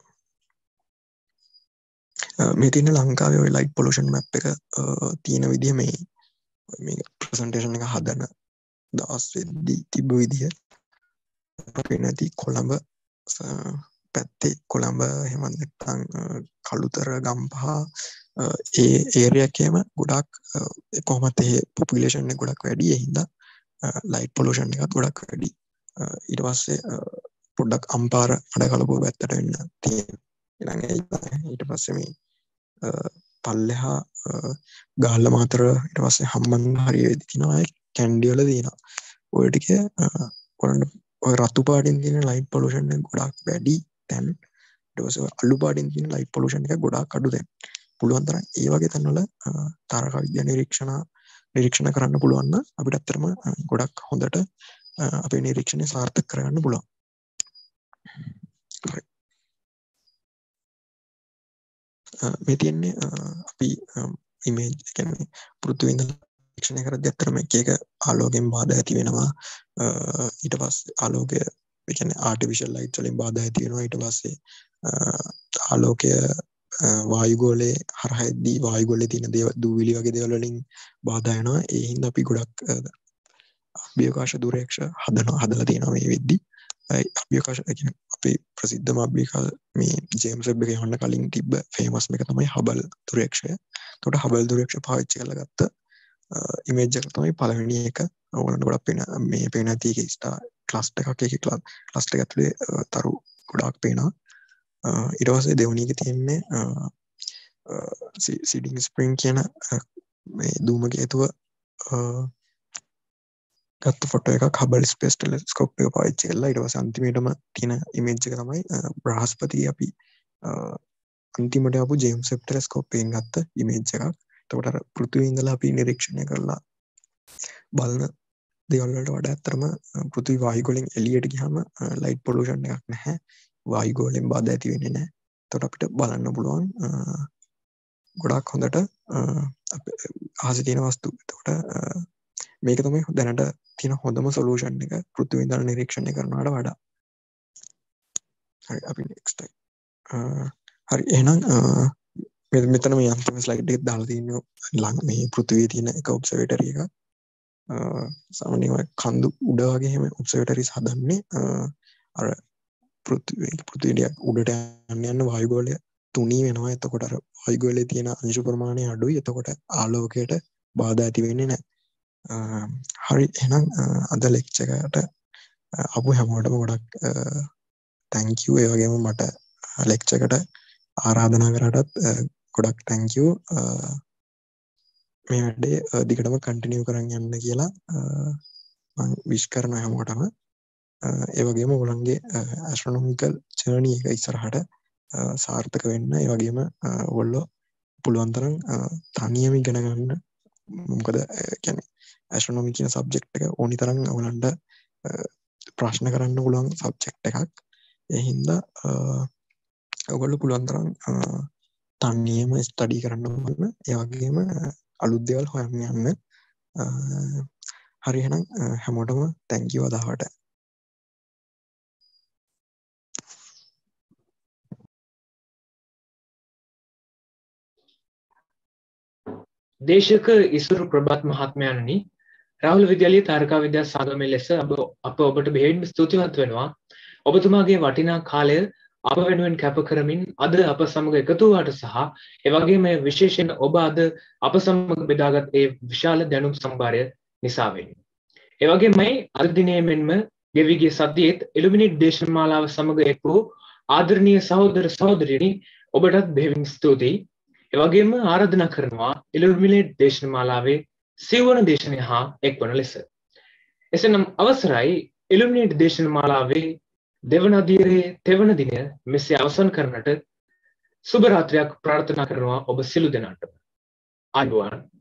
මේ තියෙන ලංකාවේ ඔය ලයිට් පොලූෂන් මැප් එක තියෙන විදිහ මේ මේ ප්‍රසන්ටේෂන් එක හදන දවස් වෙද්දී තිබ්බ විදිහ අපේ නැති කොළඹ පැත්තේ කොළඹ එහෙම නැත්නම් කළුතර ගම්පහ ඒ ඒරියා එකේම ගොඩක් කොහොමද ඒ පොපියුලේෂන් එක ගොඩක් වැඩි ඒ හින්දා ලයිට් පොලූෂන් එකත් ගොඩක් වැඩි. ඊට පස්සේ පොඩ්ඩක් අම්පාර අඩකලපුව පැත්තට වෙන්න තියෙනවා. ඊට පස්සේ මේ පල්ලෙහා ගාල්ල මාතර ඊට පස්සේ හම්බන්තොට හරිය වෙදි තියෙනවා. කැන්ඩි වල තියෙනවා. ඔය ටික ඔයගොල්ලන්ට ඔය රතු පාටින් තියෙන ලයිට් පොලූෂන් එක ගොඩක් වැඩි තැන් ඊට පස්සේ අලු පාටින් තියෙන ලයිට් පොලූෂන් එක ගොඩක් අඩු තැන්. පුළුවන් තරම් ඒ වගේ තැන්වල තාරක විද්‍යා නිරීක්ෂණ නිරීක්ෂණ කරන්න පුළුවන් නම් අපිට ඇත්තටම ගොඩක් හොඳට අපේ නිරීක්ෂණය සාර්ථක කරගන්න පුළුවන්. මේ තියෙන්නේ අපි ඉමේජ් කියන්නේ පෘථිවිය ඉඳලා නිරීක්ෂණය කරද්දී ඇත්තටම එක එක ආලෝකයෙන් බාධා ඇති වෙනවා. ඊට පස්සේ ආලෝකය ඒ කියන්නේ ආටිෆිෂල් ලයිට්ස් වලින් බාධා ඇති වෙනවා. ඊට පස්සේ ආලෝකය වායුගෝලයේ හරහා එද්දී වායුගෝලයේ තියෙන දේවල් දූවිලි වගේ දේවල් වලින් බාධා වෙනවා. ඒ හින්දා අපි ගොඩක් අභ්‍යවකාශ දුරේක්ෂ හදනවා හදලා තියෙනවා මේ වෙද්දී. අභ්‍යවකාශ කියන්නේ අපේ ප්‍රසිද්ධම අභ්‍යවකාශ මේ ජේම්ස් වෙබ් එකේ යන්න කලින් තිබ්බ ෆේමස් එක තමයි හබල් දුරේක්ෂය. එතකොට හබල් දුරේක්ෂය පාවිච්චි කරලා ගත්ත ඉමේජ් එක තමයි පළවෙනි එක. ඕගොල්ලන්ට ගොඩක් පේන මේ පේන ඇති එකේ ස්ටාර් ක්ලස්ටර් එකක් එකේ ක්ලස්ටර් එක ඇතුලේ තරු ගොඩාක් පේනවා. ඊට පස්සේ දෙවෙනි එකේ තියෙන්නේ සීඩින් ස්ප්‍රින්ග් කියන මේ ධූමකේතුව ගත්ත ෆොටෝ එකක් හබල් ස්පේස් ටෙලස්කෝප් එක පාවිච්චි කරලා. ඊට පස්සේ අන්තිමේටම තියෙන ඉමේජ් එක තමයි බ්‍රහස්පති අපි අන්තිමට ආපු ජේම්ස් වෙබ් ටෙලස්කෝප් එකෙන් ගත්ත ඉමේජ් එකක්. එතකොට අර පෘථිවිය ඉඳලා අපි නිරීක්ෂණය කරලා බලන දේවල් වලට වඩා ඇත්තටම පෘථිවි වායුගෝලයෙන් එළියට ගියාම ලයිට් පොලූෂන් එකක් නැහැ. වායුගෝලයෙන් බාධා ඇති වෙන්නේ නැහැ. එතකොට අපිට බලන්න පුළුවන් ගොඩක් හොඳට අහසේ තියෙන වස්තු. එතකොට මේක තමයි දැනට තියෙන හොඳම සොලියුෂන් එක පෘථිවිය ඉඳලා නිරීක්ෂණය කරනවට වඩා. හරි අපි next time. හරි එහෙනම් මෙතන මේ අන්තිම ස්ලයිඩ් එකේ දාලා තියෙන්නේ ළඟ මේ පෘථිවියේ තියෙන එක ඔබ්සර්වේටරි එක. සාමාන්‍යයෙන් කන්දු උඩ වගේ එහෙම ඔබ්සර්වේටරිස් හදන්නේ අර පෘථිවිය පෘථිවිය උඩට යන්න යන වායුගෝලය තුනී වෙනවා. එතකොට අර වායුගෝලයේ තියෙන අංශු ප්‍රමාණය අඩුයි. එතකොට ආලෝකයට බාධා ඇති වෙන්නේ නැහැ. හරි එහෙනම් අද ලෙක්චර් එකට අපු හැමෝටම ගොඩක් thank you. ඒ වගේම මට ලෙක්චර් එකට ආරාධනා කරාටත් ගොඩක් thank you. මේ වැඩේ දිගටම කන්ටිනියු කරන් යන්න කියලා මම විශ් කරනවා හැමෝටම. ඒ වගේම ඔයගොල්ලන්ගේ ඇස්ට්‍රොනොමිකල් ජර්නි එක ඉස්සරහට සාර්ථක වෙන්න. ඒ වගේම ඔයගොල්ලෝ පුළුවන් තරම් තනියම ඉගෙන ගන්න. මොකද කියන්නේ ඇස්ට්‍රොනොමි කියන සබ්ජෙක්ට් එක ඕනි තරම් ඔයගොල්ලන්ට ප්‍රශ්න කරන්න පුළුවන් සබ්ජෙක්ට් එකක්. ඒ හින්දා ඔයගොල්ලෝ පුළුවන් තරම් තනියම ස්ටඩි කරන්න ඕන. ඒ වගේම අලුත් දේවල් හොයන්න යන්න. හරි එහෙනම් හැමෝටම thank you අදහට. දේශක ඉසුරු ප්‍රභාත් මහත්මයාණනි, රාහුල විද්‍යාලයේ තාරකා විද්‍යා සංගමයේ ලෙස අප අප ඔබට බෙහෙවින්ම ස්තුතිවන්ත වෙනවා. ඔබතුමාගේ වටිනා කාලය අප වෙනුවෙන් කැප කරමින් අද අප සමග එකතු වුණාට සහ ඒ වගේම විශේෂයෙන් ඔබ අද අප සමග බෙදාගත් ඒ විශාල දැනුම් සම්භාරය නිසා වෙන්නේ. ඒ වගේමයි අද දිනේ මෙන්ම ගෙවි ගිය සතියේත් ඉලුමිනේට් දේශමාලාව සමග එක් වූ ආදරණීය සහෝදර සහෝදරියනි, ඔබටත් බෙහෙවින් ස්තුතියි. ඒ වගේම ආරාධනා කරනවා ඉලුමිනේට් දේශමාලාවේ සිව්වන දේශනය හා එක්වන ලෙස. එසේනම් අවසරයි ඉලුමිනේට් දේශමාලාවේ දෙවන අදියරේ තෙවන දිනය මෙසේ අවසන් කරන්නට සුබ රාත්‍රියක් ප්‍රාර්ථනා කරනවා ඔබ සියලු දෙනාට. ආයුබෝවන්.